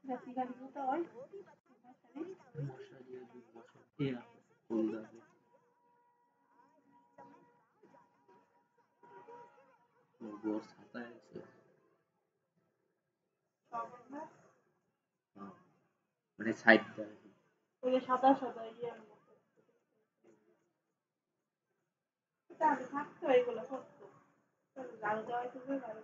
রাত্রিকাল তো হয় মশারি মশারি ফুলদানি গোবর ছাতা আছে মানে সাইডটা ওই যে সাদা সাদা ইয়ের মতো তাহলে থাকতো এইগুলো করতো লাল দেওয়াই তো লাল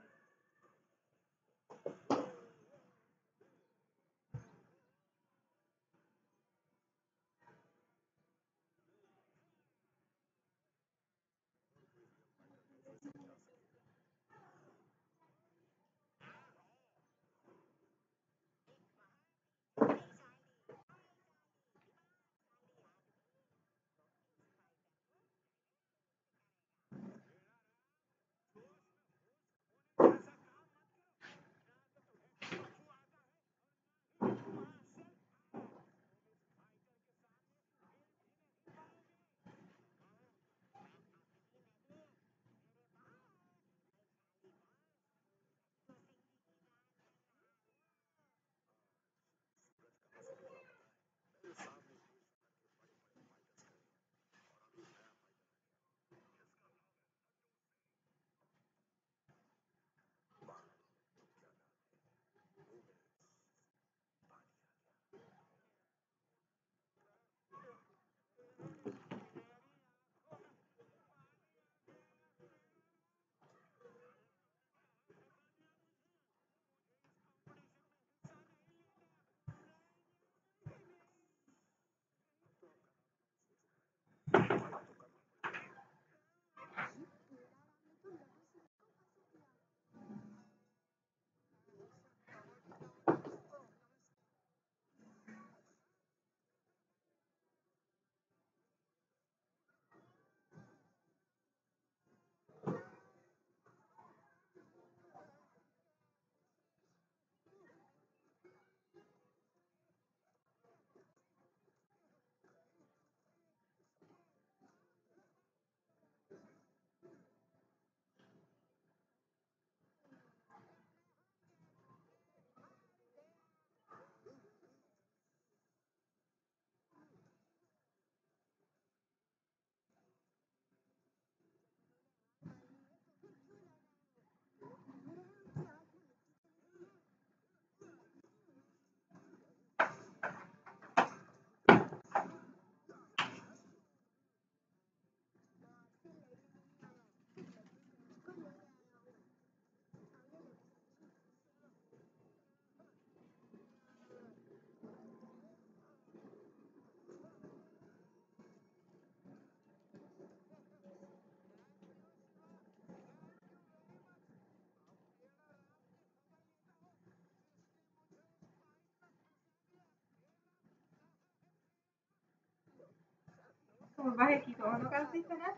তোমার ভাই কি কখনো কাজ দিচ্ছে না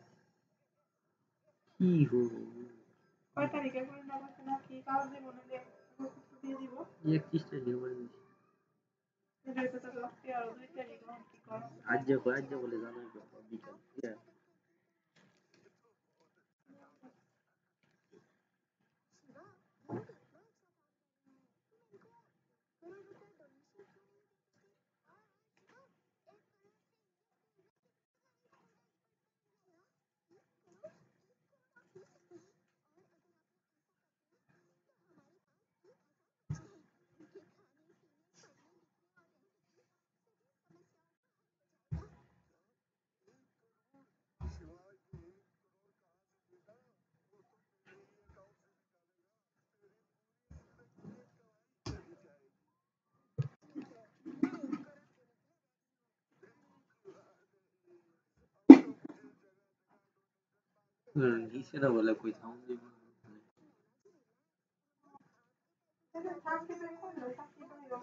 কি গো কয় তারিখে করে না বলছে না কি কাজ দিব না দিয়ে দিয়ে দিব 31 তারিখে বলে দিছি এটা তো লাগতে আর 2 তারিখ কি করব আজ যে বলে জানাই তো বিকাল দিছে না বলে কই থাম দিব থাকতে তো করলো থাকতে তো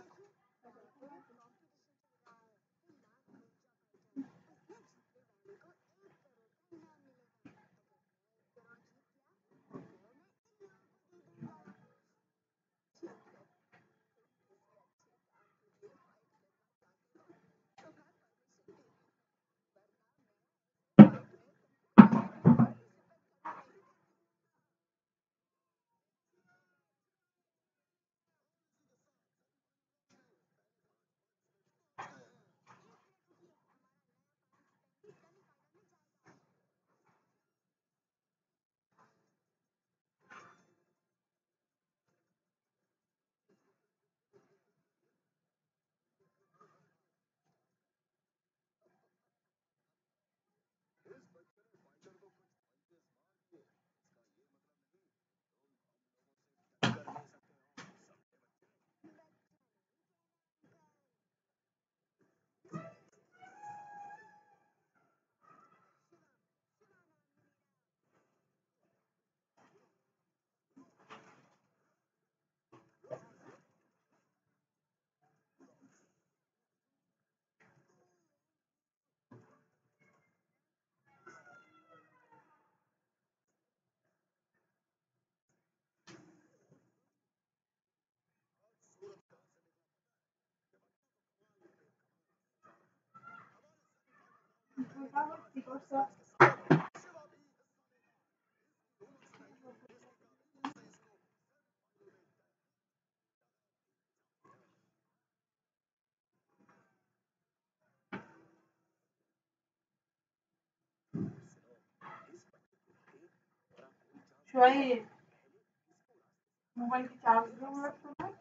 شوية موبايل की चार्ज नहीं लगता है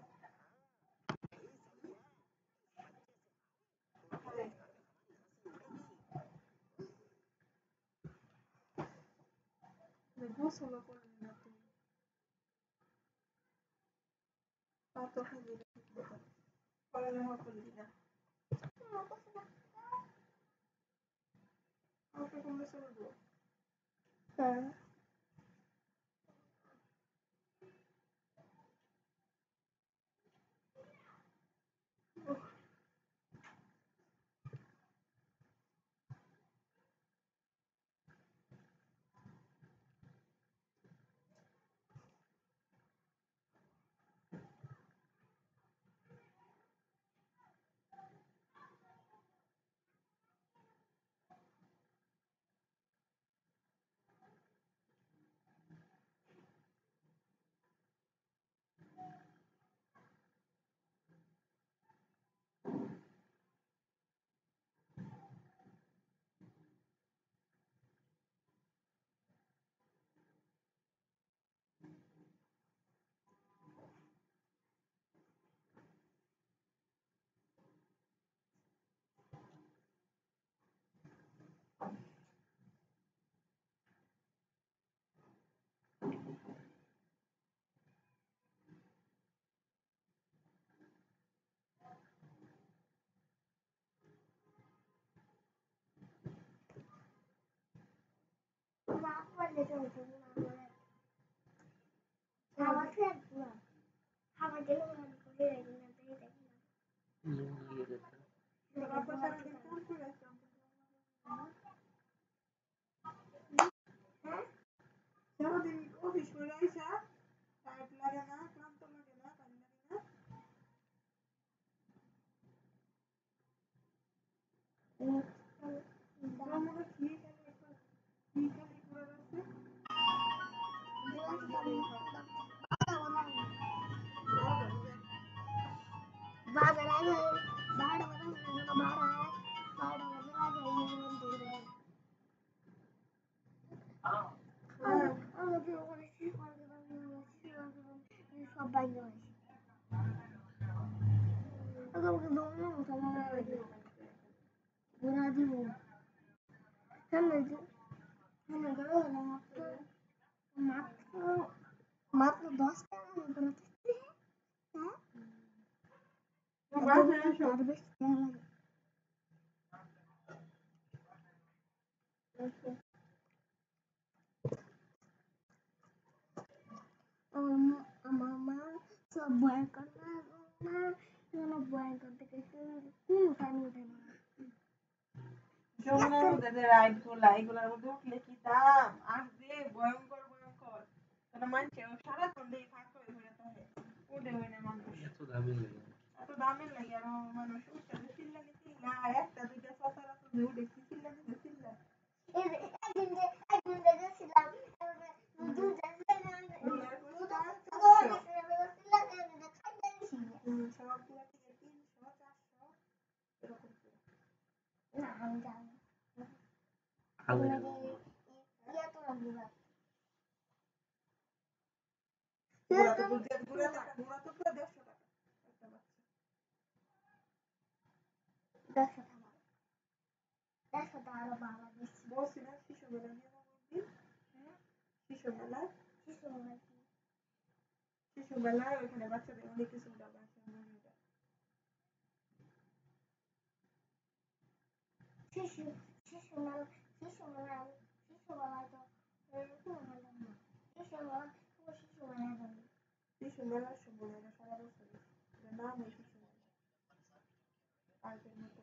देखो सोलह को लेना तो तो है मेरे पर मैं को लेना आपको कौन सा दो हां যমুনার মধ্যে যে রাইড গুলা এগুলার মধ্যে উঠলে কি দাম আসবে ভয়ঙ্কর ভয়ঙ্কর মানে মানছে সারাক্ষণ দিয়ে ফাঁকা হয়ে ঘুরে থাকে উঠে হয় না মানুষ এত দামের লাগে আর মানুষ উঠতে চিল্লা চিল্লা একটা দুইটা সচরাচর যে উঠে চিল্লা চিল্লা সবগুলা থেকে 300 400 এরকম ঘোড়া তো পুরো 150 টাকা একটা বাচ্চা বলছি না শিশু মেলা নিয়ে বলছি শিশু মেলায় ওইখানে বাচ্চাদের অনেক কিছু দেওয়া আছে শিশু মেলার সময় এটা সারা বছর এটার নাম হয় শিশু মেলা পার্কের মতন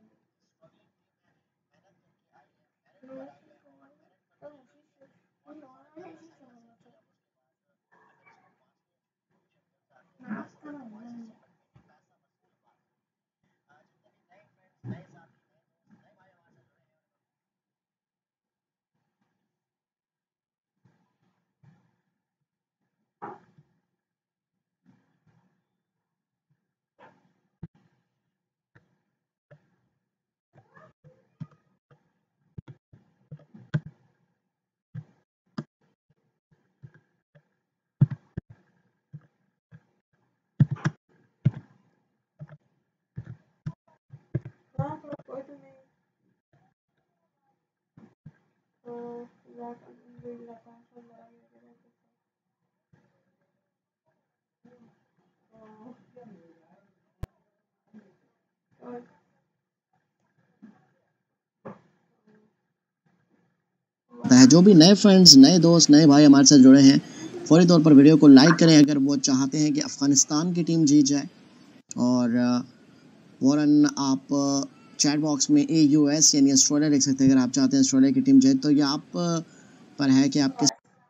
है। जो भी नए फ्रेंड्स, नए दोस्त, नए भाई हमारे साथ जुड़े हैं, फौरी तौर पर वीडियो को लाइक करें अगर वो चाहते हैं कि अफ़गानिस्तान की टीम जीत जाए। और फ़ौरन आप चैट बॉक्स में AUS यानी ऑस्ट्रेलिया लिख सकते हैं अगर आप चाहते हैं ऑस्ट्रेलिया की टीम जीत। तो ये आप पर है कि आप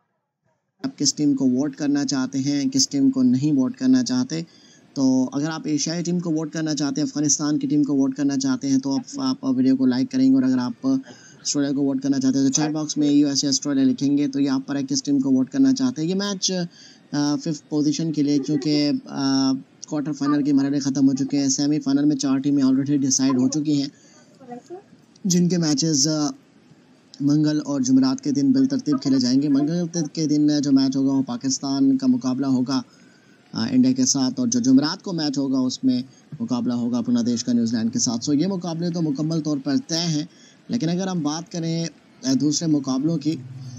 किस टीम को वोट करना चाहते हैं, किस टीम को नहीं वोट करना चाहते। तो अगर आप एशियाई टीम को वोट करना चाहते हैं, अफ़गानिस्तान की टीम को वोट करना चाहते हैं, तो आप वीडियो को लाइक करेंगे। और अगर आप ऑस्ट्रेलिया को वोट करना चाहते हैं तो चैट बॉक्स में AUS या ऑस्ट्रेलिया लिखेंगे। तो ये आप पर है किस टीम को वोट करना चाहते हैं। ये मैच 5th पोजीशन के लिए, क्योंकि क्वार्टर फाइनल के मरहले ख़त्म हो चुके हैं, सेमीफाइनल में 4 टीमें ऑलरेडी डिसाइड हो चुकी हैं, जिनके मैचेस मंगल और जुमेरात के दिन बिलतरतीब खेले जाएंगे। मंगल के दिन जो मैच होगा वो पाकिस्तान का मुकाबला होगा इंडिया के साथ, और जो जुमेरात को मैच होगा उसमें मुकाबला होगा अपना देश का न्यूजीलैंड के साथ। सो ये मुकाबले तो मुकम्मल तौर पर तय हैं। लेकिन अगर हम बात करें दूसरे मुकाबलों की,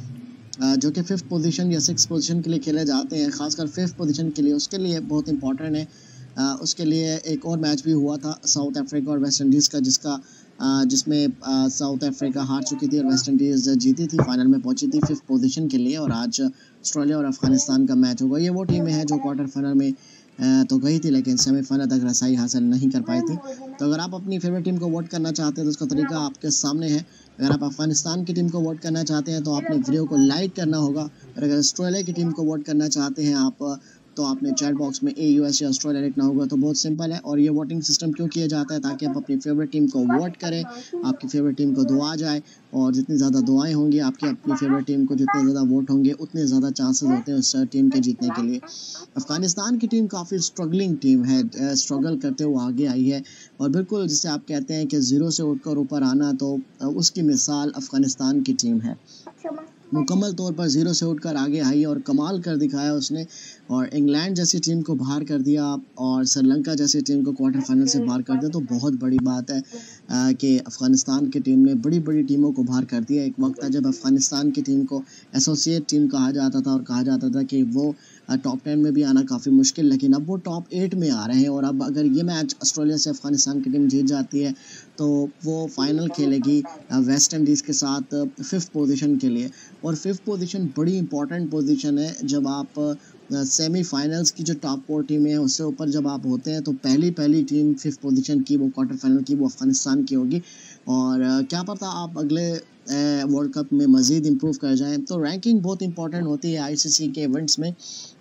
जो कि 5th पोजीशन या 6th पोजीशन के लिए खेले जाते हैं, ख़ासकर 5th पोजीशन के लिए, उसके लिए बहुत इंपॉर्टेंट है। उसके लिए एक और मैच भी हुआ था साउथ अफ्रीका और वेस्ट इंडीज़ का, जिसमें साउथ अफ्रीका हार चुकी थी और वेस्ट इंडीज़ जीती थी, फाइनल में पहुंची थी 5th पोजीशन के लिए। और आज ऑस्ट्रेलिया और अफ़गानिस्तान का मैच होगा। ये वो टीमें हैं जो क्वार्टर फाइनल में तो गई थी लेकिन सेमीफाइनल तक रसाई हासिल नहीं कर पाई थी। तो अगर आप अपनी फेवरेट टीम को वोट करना चाहते हैं तो उसका तरीका आपके सामने है। अगर आप अफ़गानिस्तान की टीम को वोट करना चाहते हैं तो आपने वीडियो को लाइक करना होगा। और अगर ऑस्ट्रेलिया की टीम को वोट करना चाहते हैं आप, तो आपने चैट बॉक्स में AUS या ऑस्ट्रेलिया लिखना होगा। तो बहुत सिंपल है। और ये वोटिंग सिस्टम क्यों किया जाता है, ताकि आप अपनी फेवरेट टीम को वोट करें, आपकी फेवरेट टीम को दुआ जाए, और जितनी ज़्यादा दुआएं होंगी आपकी अपनी फेवरेट टीम को, जितने ज़्यादा वोट होंगे उतने ज़्यादा चांसेस होते हैं उस टीम के जीतने के लिए। अफ़गानिस्तान की टीम काफ़ी स्ट्रगलिंग टीम है, स्ट्रगल करते हुए आगे आई है। और बिल्कुल जिसे आप कहते हैं कि ज़ीरो से उठकर ऊपर आना, तो उसकी मिसाल अफ़गानिस्तान की टीम है। मुकम्मल तौर पर ज़ीरो से उठकर आगे आई और कमाल कर दिखाया उसने, और इंग्लैंड जैसी टीम को बाहर कर दिया और श्रीलंका जैसी टीम को क्वार्टर फाइनल से बाहर कर दिया। तो बहुत बड़ी बात है कि अफ़गानिस्तान की टीम ने बड़ी बड़ी टीमों को बाहर कर दिया। एक वक्त था जब अफ़गानिस्तान की टीम को एसोसिएट टीम कहा जाता था और कहा जाता था कि वो टॉप 10 में भी आना काफ़ी मुश्किल, लेकिन अब वो टॉप 8 में आ रहे हैं। और अब अगर ये मैच ऑस्ट्रेलिया से अफ़गानिस्तान की टीम जीत जाती है तो वो फाइनल खेलेगी वेस्ट इंडीज़ के साथ 5th पोजीशन के लिए। और 5th पोजीशन बड़ी इंपॉर्टेंट पोजीशन है। जब आप सेमीफाइनल्स की जो टॉप 4 टीमें हैं उससे ऊपर जब आप होते हैं तो पहली टीम 5th पोजीशन की, वो क्वार्टर फाइनल की, वो अफ़गानिस्तान की होगी। और क्या पता आप अगले वर्ल्ड कप में मज़ीद इम्प्रूव कर जाएं। तो रैंकिंग बहुत इंपॉर्टेंट होती है ICC के इवेंट्स में।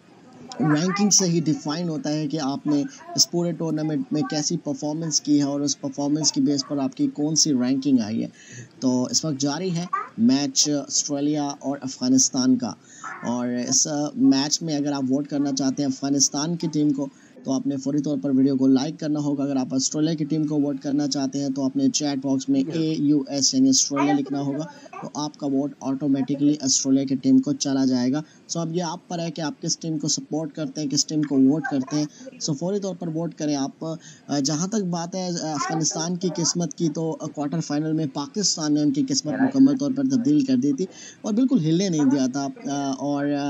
रैंकिंग से ही डिफ़ाइन होता है कि आपने इस पूरे टूर्नामेंट में कैसी परफॉर्मेंस की है और उस परफॉर्मेंस की बेस पर आपकी कौन सी रैंकिंग आई है। तो इस वक्त जारी है मैच ऑस्ट्रेलिया और अफ़गानिस्तान का। और इस मैच में अगर आप वोट करना चाहते हैं अफ़गानिस्तान की टीम को, तो आपने फौरी तौर पर वीडियो को लाइक करना होगा। अगर आप ऑस्ट्रेलिया की टीम को वोट करना चाहते हैं तो आपने चैट बॉक्स में AUS यानी ऑस्ट्रेलिया लिखना होगा। तो आपका वोट ऑटोमेटिकली ऑस्ट्रेलिया की टीम को चला जाएगा। सो अब ये आप पर है कि आप किस टीम को सपोर्ट करते हैं, किस टीम को वोट करते हैं। सो फौरी तौर पर वोट करें आप। जहाँ तक बात है अफ़गानिस्तान की किस्मत की, तो क्वार्टर फाइनल में पाकिस्तान ने उनकी किस्मत मुकम्मल तौर पर तब्दील कर दी थी और बिल्कुल हिलने नहीं दिया था। और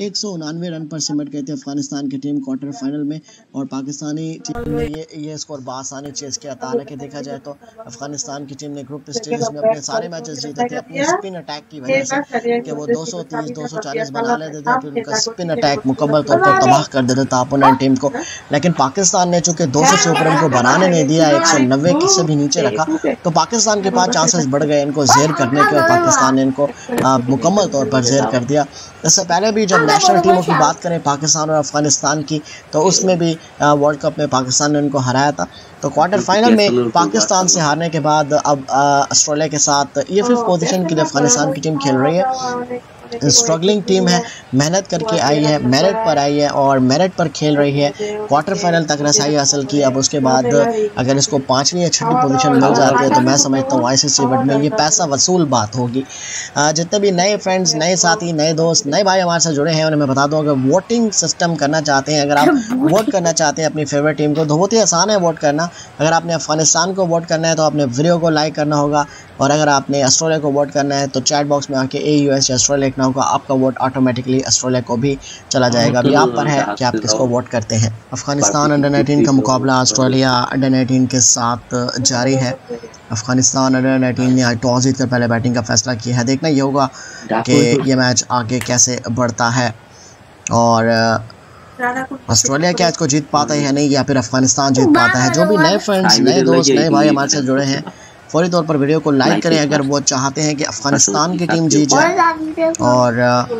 199 रन पर सिमट गई थी अफ़गानिस्तान की टीम क्वार्टर फाइनल में। और पाकिस्तानी टीम ने ये स्कोर बासानी चेज़ किया था। हालांकि देखा जाए तो अफ़गानिस्तान की टीम ने ग्रुप स्टेज में अपने सारे मैचेस जीते थे अपनी स्पिन अटैक की वजह से, कि वो 230-240 बना लेते थे, फिर उनका स्पिन अटैक मुकम्मल तौर पर तबाह कर देता था अपोनेंट टीम को। लेकिन पाकिस्तान ने चूँकि 200 से ऊपर इनको बनाने नहीं दिया, 190 से भी नीचे रखा, तो पाकिस्तान के पास चांसेस बढ़ गए इनको ज़ेर करने के, और पाकिस्तान ने इनको मुकम्मल तौर पर ज़ेर कर दिया। इससे पहले भी जब नेशनल टीमों की बात करें पाकिस्तान और अफ़गानिस्तान की, तो उसमें भी वर्ल्ड कप में पाकिस्तान ने उनको हराया था। तो क्वार्टर फाइनल में पाकिस्तान से हारने के बाद अब ऑस्ट्रेलिया के साथ ये 5th पोजीशन के लिए अफ़गानिस्तान की टीम खेल रही है। स्ट्रगलिंग टीम है, मेहनत करके आई है, मेरिट पर आई है और मेरिट पर खेल रही है। क्वार्टर फाइनल तक रसाई हासिल की। अब उसके बाद अगर इसको 5वीं या 6वीं पोजीशन मिल जाती है तो मैं समझता हूँ ICC इवेंट में ये पैसा वसूल बात होगी। जितने भी नए फ्रेंड्स, नए साथी, नए दोस्त, नए भाई हमारे साथ जुड़े हैं उन्हें मैं बता दूँ, अगर वोटिंग सिस्टम करना चाहते हैं, अगर आप वोट करना चाहते हैं अपनी फेवरेट टीम को, तो बहुत ही आसान है वोट करना। अगर आपने अफ़गानिस्तान को वोट करना है तो आपने वीडियो को लाइक करना होगा और अगर आपने ऑस्ट्रेलिया को वोट करना है तो चैट बॉक्स में आके AUS या ऑस्ट्रेलिया लिखना होगा, आपका वोट ऑटोमेटिकली ऑस्ट्रेलिया को भी चला जाएगा। अभी आप पर है कि आप किसको वोट करते हैं। अफगानिस्तान अंडर 19 का मुकाबला ऑस्ट्रेलिया अंडर 19 के साथ जारी है। अफगानिस्तान अंडर 19 ने आज टॉस जीतकर पहले बैटिंग का फैसला किया है। देखना ये होगा कि ये मैच आगे कैसे बढ़ता है और ऑस्ट्रेलिया क्या इसको जीत पाता है या नहीं, या फिर अफगानिस्तान जीत पाता है। जो भी नए फ्रेंड्स, नए दोस्त, नए भाई हमारे साथ जुड़े हैं, फौरी तौर पर वीडियो को लाइक करें अगर वो चाहते हैं कि अफगानिस्तान की टीम जीत जाए। और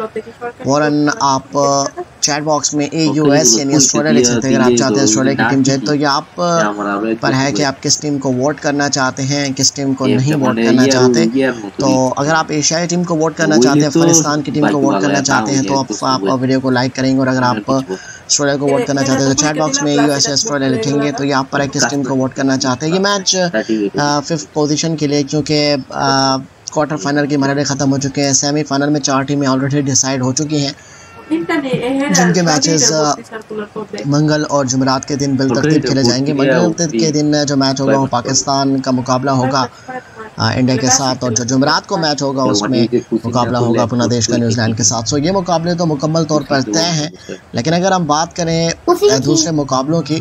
फौरन आप चैट बॉक्स में AUS यानी ऑस्ट्रेलिया लिख सकते हैं अगर आप चाहते हैं ऑस्ट्रेलिया की टीम जीत। तो ये आप पर है कि आप किस टीम को वोट करना चाहते हैं, किस टीम को नहीं वोट करना चाहते। तो अगर आप एशियाई टीम को वोट करना चाहते हैं, अफगानिस्तान की टीम को वोट करना चाहते हैं, तो आप वीडियो को लाइक करेंगे। और अगर आप ऑस्ट्रेलिया को वोट करना चाहते हैं तो चैट बॉक्स में AUS ऑस्ट्रेलिया लिखेंगे। तो ये आप पर है किस टीम को वोट करना चाहते हैं। ये मैच 5th पोजीशन के लिए, क्योंकि क्वार्टर फाइनल के मरहले ख़त्म हो चुके हैं, सेमीफाइनल में 4 टीमें ऑलरेडी डिसाइड हो चुकी हैं, जिनके मैचेस मंगल और जुमेरात के दिन बिलतरतीब खेले जाएंगे। मंगल के दिन जो मैच होगा वो पाकिस्तान का मुकाबला होगा इंडिया के साथ, और जो जुमेरात को मैच होगा उसमें मुकाबला होगा अपना देश का न्यूजीलैंड के साथ। सो ये मुकाबले तो मुकम्मल तौर पर तय हैं। लेकिन अगर हम बात करें दूसरे मुकाबलों की,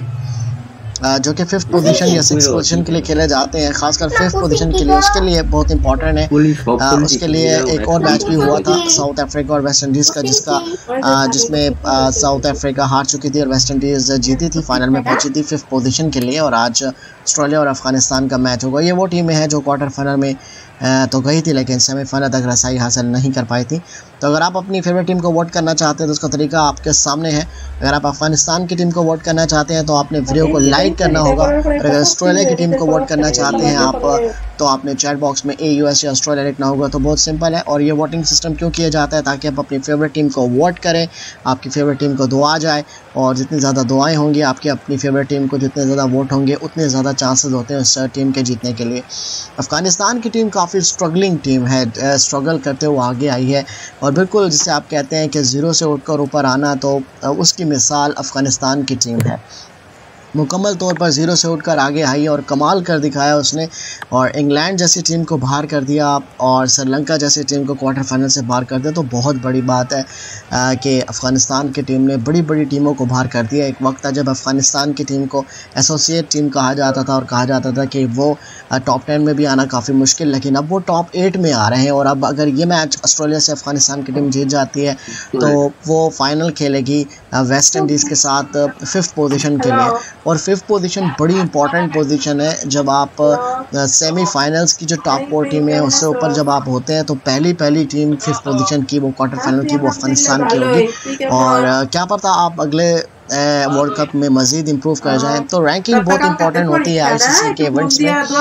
जो कि 5th पोजीशन या 6th पोजीशन के लिए खेले जाते हैं, खासकर 5th पोजीशन के लिए, उसके लिए बहुत इंपॉर्टेंट है। उसके लिए एक और मैच भी हुआ था साउथ अफ्रीका और वेस्ट इंडीज़ का, जिसमें साउथ अफ्रीका हार चुकी थी और वेस्ट इंडीज़ जीती थी, फाइनल में पहुंची थी 5th पोजीशन के लिए। और आज ऑस्ट्रेलिया और अफगानिस्तान का मैच होगा। ये वो टीमें हैं जो क्वार्टर फाइनल में तो गई थी लेकिन सेमीफाइनल तक रसाई हासिल नहीं कर पाई थी। तो अगर आप अपनी फेवरेट टीम को वोट करना चाहते हैं तो उसका तरीका आपके सामने है। अगर आप अफगानिस्तान की टीम को वोट करना चाहते हैं तो आपने वीडियो को लाइक करना होगा। और अगर ऑस्ट्रेलिया की टीम को वोट करना चाहते हैं आप, तो आपने चैट बॉक्स में AUS या ऑस्ट्रेलिया लिखना होगा। तो बहुत सिंपल है। और ये वोटिंग सिस्टम क्यों किया जाता है, ताकि आप अपनी फेवरेट टीम को वोट करें, आपकी फेवरेट टीम को दुआ जाए, और जितनी ज़्यादा दुआएं होंगी आपकी अपनी फेवरेट टीम को, जितने ज़्यादा वोट होंगे उतने ज़्यादा चांसेस होते हैं उस टीम के जीतने के लिए। अफगानिस्तान की टीम काफ़ी स्ट्रगलिंग टीम है, स्ट्रगल करते हुए आगे आई है। और बिल्कुल जिसे आप कहते हैं कि ज़ीरो से उठकर ऊपर आना, तो उसकी मिसाल अफ़गानिस्तान की टीम है। मुकम्मल तौर पर ज़ीरो से उठकर आगे आई और कमाल कर दिखाया उसने, और इंग्लैंड जैसी टीम को बाहर कर दिया और श्रीलंका जैसी टीम को क्वार्टर फाइनल से बाहर कर दिया। तो बहुत बड़ी बात है कि अफ़गानिस्तान की टीम ने बड़ी बड़ी टीमों को बाहर कर दिया। एक वक्त था जब अफ़गानिस्तान की टीम को एसोसिएट टीम कहा जाता था और कहा जाता था कि वो टॉप 10 में भी आना काफ़ी मुश्किल, लेकिन अब वो टॉप 8 में आ रहे हैं। और अब अगर ये मैच ऑस्ट्रेलिया से अफ़गानिस्तान की टीम जीत जाती है तो वो फाइनल खेलेगी वेस्ट इंडीज़ के साथ 5th पोजीशन के लिए। और 5th पोजीशन बड़ी इंपॉर्टेंट पोजीशन है। जब आप सेमीफाइनल्स की जो टॉप 4 टीमें हैं उससे ऊपर जब आप होते हैं तो पहली टीम 5th पोजीशन की, वो क्वार्टर फाइनल की, वो अफगानिस्तान की होगी। और क्या पता आप अगले वर्ल्ड कप में मज़ीद इम्प्रूव कर जाएं। तो रैंकिंग बहुत इंपॉर्टेंट होती है ICC के इवेंट्स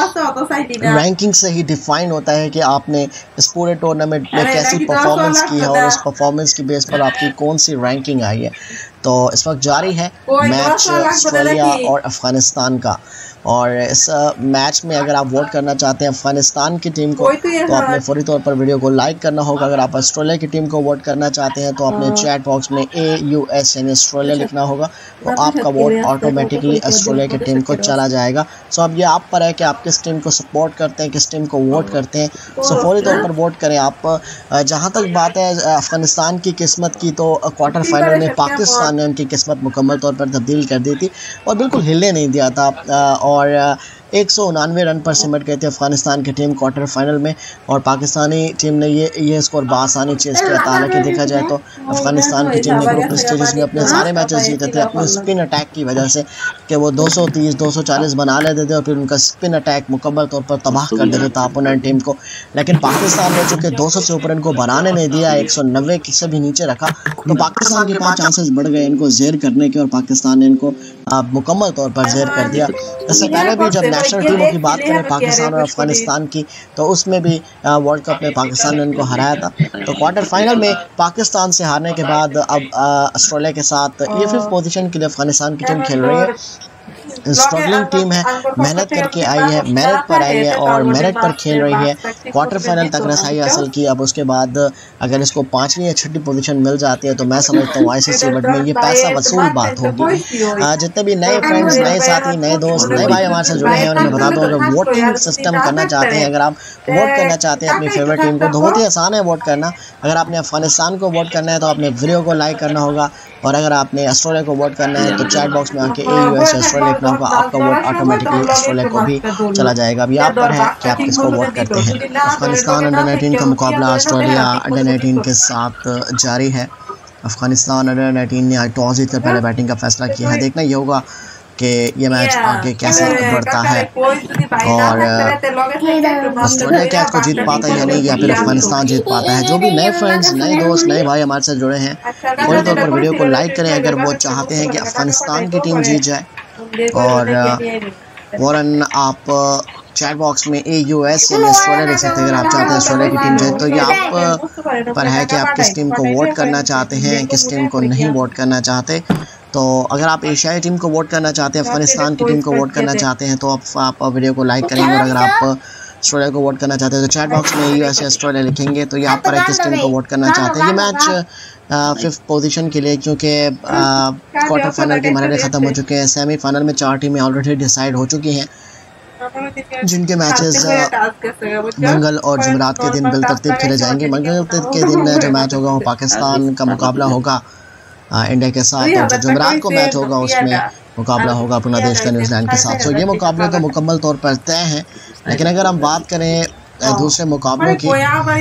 में। रैंकिंग से ही डिफाइन होता है कि आपने इस पूरे टूर्नामेंट में कैसी परफॉर्मेंस की है और उस परफॉर्मेंस की बेस पर आपकी कौन सी रैंकिंग आई है। तो इस वक्त जारी है मैच ऑस्ट्रेलिया और अफ़गानिस्तान का। और इस मैच में अगर आप वोट करना चाहते हैं अफ़गानिस्तान की टीम को तो आपने फौरी तौर पर वीडियो को लाइक करना होगा। अगर आप ऑस्ट्रेलिया की टीम को वोट करना चाहते हैं तो आपने चैट बॉक्स में AUS यानी ऑस्ट्रेलिया लिखना होगा, तो आपका वोट ऑटोमेटिकली ऑस्ट्रेलिया की टीम को चला जाएगा। सो अब ये आप पर है कि आप किस टीम को सपोर्ट करते हैं, किस टीम को वोट करते हैं। सो फौरी तौर पर वोट करें आप। जहाँ तक बात है अफ़गानिस्तान की किस्मत की, तो क्वार्टर फाइनल में पाकिस्तान ने उनकी किस्मत मुकम्मल तौर पर तब्दील कर दी थी और बिल्कुल हिलने नहीं दिया था। और 199 रन पर सिमट गए थे अफगानिस्तान की टीम क्वार्टर फाइनल में, और पाकिस्तानी टीम ने ये स्कोर बआसानी चेस किया था। हालांकि देखा जाए तो अफगानिस्तान की टीम ने ग्रुप स्टेजेस में अपने सारे मैचेस जीते थे अपने स्पिन अटैक की वजह से, कि वो 230-240 बना लेते थे और फिर उनका स्पिन अटैक मुकम्मल तौर पर तबाह कर देता था अपोनेंट टीम को। लेकिन पाकिस्तान ने चूँकि 200 से ऊपर इनको बनाने नहीं दिया, 190 से भी नीचे रखा, तो पाकिस्तान के पास चांसेस बढ़ गए इनको ज़ेर करने के, और पाकिस्तान ने इनको मुकम्मल तौर पर ज़ेर कर दिया। इससे पहले भी जब नेशनल टीमों की बात करें पाकिस्तान और अफगानिस्तान की, तो उसमें भी वर्ल्ड कप में पाकिस्तान ने उनको हराया था। तो क्वार्टर फाइनल में पाकिस्तान से हारने के बाद अब ऑस्ट्रेलिया के साथ ये 5th पोजीशन के लिए अफगानिस्तान की टीम खेल रही है। स्ट्रगलिंग टीम है, मेहनत करके आई है, मेरिट पर आई है और मेरिट पर खेल रही है। क्वार्टर फाइनल तक रसाई हासिल की। अब उसके बाद अगर इसको 5वीं या 6ठी पोजीशन मिल जाती है तो मैं समझता हूँ ICC इवेंट में ये पैसा वसूल बात होगी। जितने भी नए फ्रेंड्स, नए साथी, नए दोस्त, नए भाई हमारे साथ जुड़े हैं उन्हें मैं बता दूँ, अगर वोटिंग सिस्टम करना चाहते हैं, अगर आप वोट करना चाहते हैं अपनी फेवरेट टीम को तो बहुत ही आसान है वोट करना। अगर आपने अफगानिस्तान को वोट करना है तो आपने वीडियो को लाइक करना होगा, और अगर आपने ऑस्ट्रेलिया को वोट करना है तो चैट बॉक्स में आके AUS ऑस्ट्रेलिया लिखना होगा, आपका वोट ऑटोमेटिकली ऑस्ट्रेलिया को भी चला जाएगा। अभी आप पर है कि आप किसको वोट करते हैं। अफगानिस्तान अंडर 19 का मुकाबला ऑस्ट्रेलिया अंडर 19 के साथ जारी है। अफगानिस्तान अंडर 19 ने आज टॉस जीतकर पहले बैटिंग का फैसला किया है। देखना ये होगा कि ये मैच आगे कैसे बढ़ता है और ऑस्ट्रेलिया क्या इसको जीत पाता है या नहीं, या फिर अफगानिस्तान जीत पाता है। जो भी नए फ्रेंड्स, नए दोस्त, नए भाई हमारे साथ जुड़े हैं फौरी तौर पर वीडियो को लाइक करें अगर वो चाहते हैं कि अफगानिस्तान की टीम जीत जाए, और फौरन आप चैट बॉक्स में AUS यानी ऑस्ट्रेलिया लिख सकते हैं अगर आप चाहते हैं ऑस्ट्रेलिया की टीम जीते। तो ये आप पर है कि आप किस टीम को वोट करना चाहते हैं, किस टीम को नहीं वोट करना चाहते। तो अगर आप एशियाई टीम को वोट करना चाहते हैं, अफगानिस्तान की टीम को वोट करना चाहते हैं तो आप वीडियो को लाइक करेंगे, और अगर आप ऑस्ट्रेलिया को वोट करना चाहते हैं तो चैट बॉक्स में US ऑस्ट्रेलिया लिखेंगे। तो ये आप पर है किस टीम को वोट करना चाहते हैं। ये मैच 5th पोजीशन के लिए, क्योंकि क्वार्टर फाइनल के मरहले ख़त्म हो चुके हैं, सेमीफाइनल में 4 टीमें ऑलरेडी डिसाइड हो चुकी हैं, जिनके मैचेस मंगल और जुमेरात के दिन बिलतरतीब खेले जाएंगे। मंगल के दिन जो मैच होगा वो पाकिस्तान का मुकाबला होगा इंडिया के साथ, और जो जुमेरात को मैच होगा उसमें मुकाबला होगा अपना देश का न्यूजीलैंड के साथ। तो ये मुकाबले तो मुकम्मल तौर पर तय हैं, लेकिन अगर हम बात करें दूसरे मुकाबलों की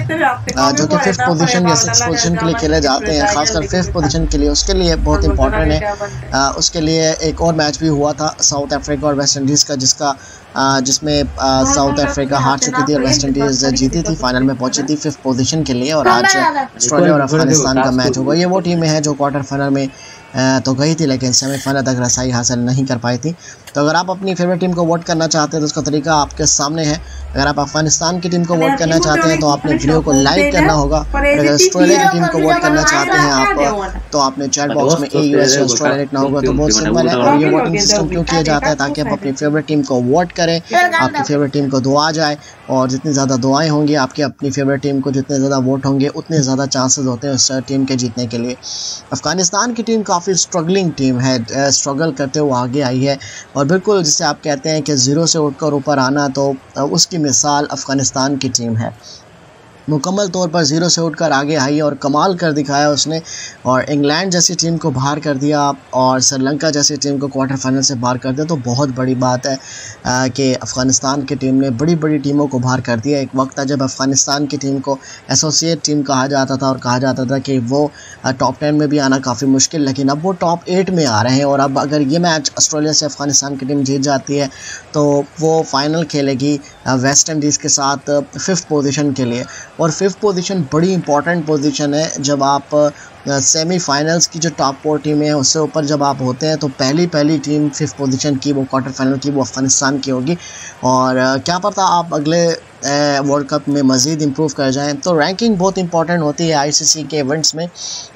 जो कि 5th पोजीशन या 6th पोजीशन के लिए खेले जाते हैं, खासकर 5th पोजीशन के लिए, उसके लिए बहुत इंपॉर्टेंट है। उसके लिए एक और मैच भी हुआ था साउथ अफ्रीका और वेस्ट इंडीज़ का, जिसमें साउथ अफ्रीका हार चुकी थी और वेस्ट इंडीज़ जीती थी, फाइनल में पहुंची थी 5th पोजीशन के लिए। और आज ऑस्ट्रेलिया और अफगानिस्तान का मैच होगा। ये वो टीमें हैं जो क्वार्टर फाइनल में तो गई थी लेकिन सेमीफाइनल तक रसाई हासिल नहीं कर पाई थी। तो अगर आप अपनी फेवरेट टीम को वोट करना चाहते हैं तो उसका तरीका आपके सामने है। अगर आप अफगानिस्तान की टीम को वोट करना चाहते हैं तो आपने वीडियो को लाइक करना होगा, अगर ऑस्ट्रेलिया की टीम को वोट करना चाहते हैं आप तो आपने चैट बॉक्स में AUS ऑस्ट्रेलिया लिखना होगा। तो बहुत सिंपल है। और ये वोटिंग सिस्टम क्यों किया जाता है, ताकि आप अपनी फेवरेट टीम को वोट करें, आपकी फेवरेट टीम को दुआ जाए, और जितनी ज़्यादा दुआएं होंगी आपकी अपनी फेवरेट टीम को, जितने ज़्यादा वोट होंगे उतने ज़्यादा चांसेस होते हैं उस टीम के जीतने के लिए। अफगानिस्तान की टीम काफ़ी स्ट्रगलिंग टीम है, स्ट्रगल करते हुए आगे आई है, और बिल्कुल जिसे आप कहते हैं कि ज़ीरो से उठकर ऊपर आना, तो उसकी मिसाल अफगानिस्तान की टीम है। मुकम्मल तौर पर ज़ीरो से उठकर आगे आई और कमाल कर दिखाया उसने, और इंग्लैंड जैसी टीम को बाहर कर दिया और श्रीलंका जैसी टीम को क्वार्टर फाइनल से बाहर कर दिया। तो बहुत बड़ी बात है कि अफ़गानिस्तान की टीम ने बड़ी बड़ी टीमों को बाहर कर दिया। एक वक्त था जब अफ़गानिस्तान की टीम को एसोसिएट टीम कहा जाता था और कहा जाता था कि वो टॉप 10 में भी आना काफ़ी मुश्किल, लेकिन अब वो टॉप 8 में आ रहे हैं। और अब अगर ये मैच ऑस्ट्रेलिया से अफ़गानिस्तान की टीम जीत जाती है तो वो फाइनल खेलेगी वेस्ट इंडीज़ के साथ 5th पोजीशन के लिए, और 5th पोजीशन बड़ी इंपॉर्टेंट पोजीशन है। जब आप सेमीफाइनल्स की जो टॉप 4 टीमें हैं उससे ऊपर जब आप होते हैं तो पहली टीम 5th पोजीशन की, वो क्वार्टर फाइनल की, वो अफ़गानिस्तान की होगी। और क्या पता आप अगले वर्ल्ड कप में मज़ीद इम्प्रूव कर जाएं। तो रैंकिंग बहुत इंपॉर्टेंट होती है ICC के इवेंट्स में।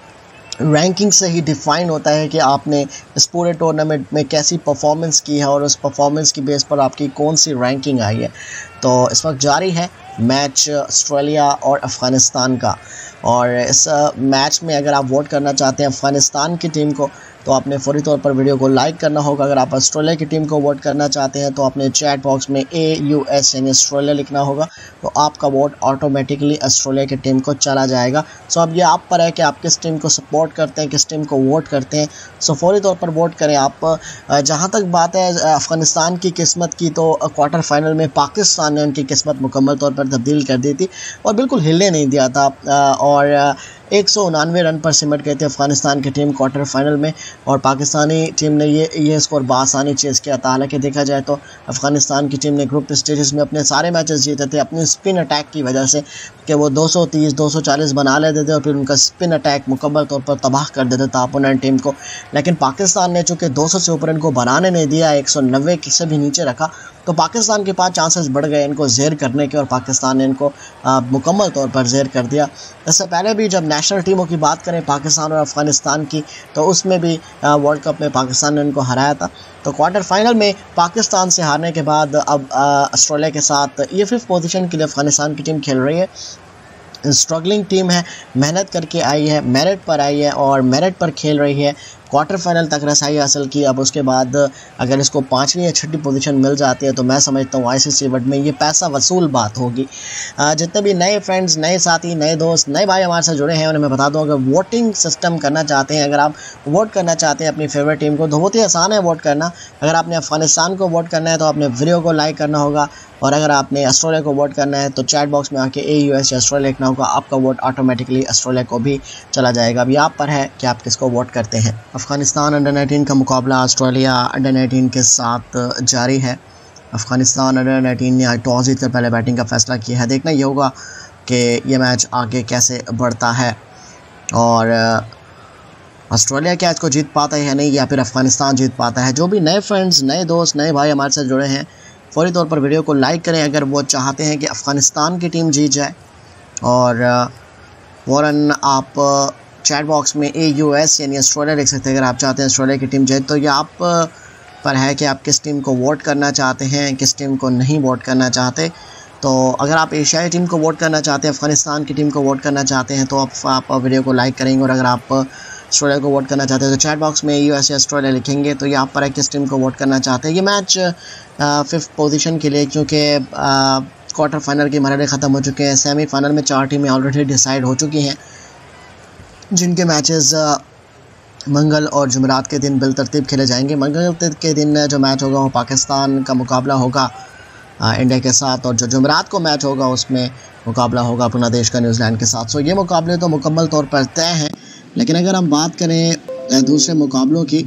रैंकिंग से ही डिफ़ाइन होता है कि आपने इस पूरे टूर्नामेंट में कैसी परफॉर्मेंस की है और उस परफॉर्मेंस की बेस पर आपकी कौन सी रैंकिंग आई है। तो इस वक्त जारी है मैच ऑस्ट्रेलिया और अफ़गानिस्तान का, और इस मैच में अगर आप वोट करना चाहते हैं अफ़गानिस्तान की टीम को तो आपने फौरी तौर पर वीडियो को लाइक करना होगा। अगर आप ऑस्ट्रेलिया की टीम को वोट करना चाहते हैं तो आपने चैट बॉक्स में AUS यानी ऑस्ट्रेलिया लिखना होगा, तो आपका वोट ऑटोमेटिकली ऑस्ट्रेलिया की टीम को चला जाएगा। सो अब ये आप पर है कि आप किस टीम को सपोर्ट करते हैं, किस टीम को वोट करते हैं। सो फौरी तौर पर वोट करें आप। जहाँ तक बात है अफ़गानिस्तान की किस्मत की, तो क्वार्टर फाइनल में पाकिस्तान ने उनकी किस्मत मुकम्मल तौर पर तब्दील कर दी थी और बिल्कुल हिलने नहीं दिया था, और 199 रन पर सिमट गए थे अफ़गानिस्तान की टीम क्वार्टर फाइनल में, और पाकिस्तानी टीम ने ये स्कोर बासानी चेज़ किया था। हालांकि देखा जाए तो अफ़गानिस्तान की टीम ने ग्रुप स्टेजेस में अपने सारे मैचेस जीते थे अपने स्पिन अटैक की वजह से, कि वो 230-240 बना लेते थे और फिर उनका स्पिन अटैक मुकम्मल तौर पर तबाह कर देता था अपोनेंट टीम को। लेकिन पाकिस्तान ने चूँकि 200 से ऊपर इनको बनाने नहीं दिया, 190 से भी नीचे रखा, तो पाकिस्तान के पास चांसेस बढ़ गए इनको ज़ेर करने के, और पाकिस्तान ने इनको मुकम्मल तौर पर ज़ेर कर दिया। इससे पहले भी जब नेशनल टीमों की बात करें पाकिस्तान और अफ़गानिस्तान की, तो उसमें भी वर्ल्ड कप में पाकिस्तान ने इनको हराया था। तो क्वार्टर फाइनल में पाकिस्तान से हारने के बाद अब ऑस्ट्रेलिया के साथ ये 5th पोजीशन के लिए अफ़गानिस्तान की टीम खेल रही है। स्ट्रगलिंग टीम है, मेहनत करके आई है, मेरिट पर आई है और मेरिट पर खेल रही है। क्वार्टर फाइनल तक रसाई हासिल की। अब उसके बाद अगर इसको 5वीं या 6ठी पोजीशन मिल जाती है तो मैं समझता हूँ आईसीसी इवेंट में ये पैसा वसूल बात होगी। जितने भी नए फ्रेंड्स, नए साथी, नए दोस्त, नए भाई हमारे साथ जुड़े हैं उन्हें मैं बता दूँ, अगर वोटिंग सिस्टम करना चाहते हैं, अगर आप वोट करना चाहते हैं अपनी फेवरेट टीम को, तो बहुत ही आसान है वोट करना। अगर आपने अफ़गानिस्तान को वोट करना है तो आपने वीडियो को लाइक करना होगा, और अगर आपने ऑस्ट्रेलिया को वोट करना है तो चैट बॉक्स में आके AUS या ऑस्ट्रेलिया लिखना होगा, आपका वोट ऑटोमेटिकली ऑस्ट्रेलिया को भी चला जाएगा। अभी आप पर है कि आप किसको वोट करते हैं। अफ़गानिस्तान अंडर 19 का मुकाबला ऑस्ट्रेलिया अंडर 19 के साथ जारी है। अफ़गानिस्तान अंडर 19 ने आज टॉस जीतकर पहले बैटिंग का फैसला किया है। देखना ये होगा कि ये मैच आगे कैसे बढ़ता है और ऑस्ट्रेलिया क्या इसको जीत पाता है या नहीं, या फिर अफ़गानिस्तान जीत पाता है। जो भी नए फ्रेंड्स, नए दोस्त, नए भाई हमारे साथ जुड़े हैं फौरी तौर पर वीडियो को लाइक करें अगर वो चाहते हैं कि अफ़गानिस्तान की टीम जीत जाए, और फ़ौरन आप चैट बॉक्स में AUS यानी ऑस्ट्रेलिया लिख सकते हैं अगर आप चाहते हैं ऑस्ट्रेलिया की टीम जीत। तो ये आप पर है कि आप किस टीम को वोट करना चाहते हैं, किस टीम को नहीं वोट करना चाहते। तो अगर आप एशियाई टीम को वोट करना चाहते हैं, अफ़गानिस्तान की टीम को वोट करना चाहते हैं, तो आप वीडियो को लाइक करेंगे, और अगर आप ऑस्ट्रेलिया को वोट करना चाहते हैं तो चैट बॉक्स में AUS या ऑस्ट्रेलिया लिखेंगे। तो ये आप पर है किस टीम को वोट करना चाहते हैं। ये मैच 5th पोजीशन के लिए, क्योंकि क्वार्टर फाइनल के मरहले ख़त्म हो चुके हैं, सेमीफाइनल में 4 टीमें ऑलरेडी डिसाइड हो चुकी हैं, जिनके मैचेस मंगल और जुमेरात के दिन बिलतरतीब खेले जाएंगे। मंगल के दिन जो मैच होगा वो पाकिस्तान का मुकाबला होगा इंडिया के साथ, और जो जुमेरात को मैच होगा उसमें मुकाबला होगा अपना देश का न्यूजीलैंड के साथ। सो ये मुकाबले तो मुकम्मल तौर पर तय हैं। लेकिन अगर हम बात करें दूसरे मुकाबलों की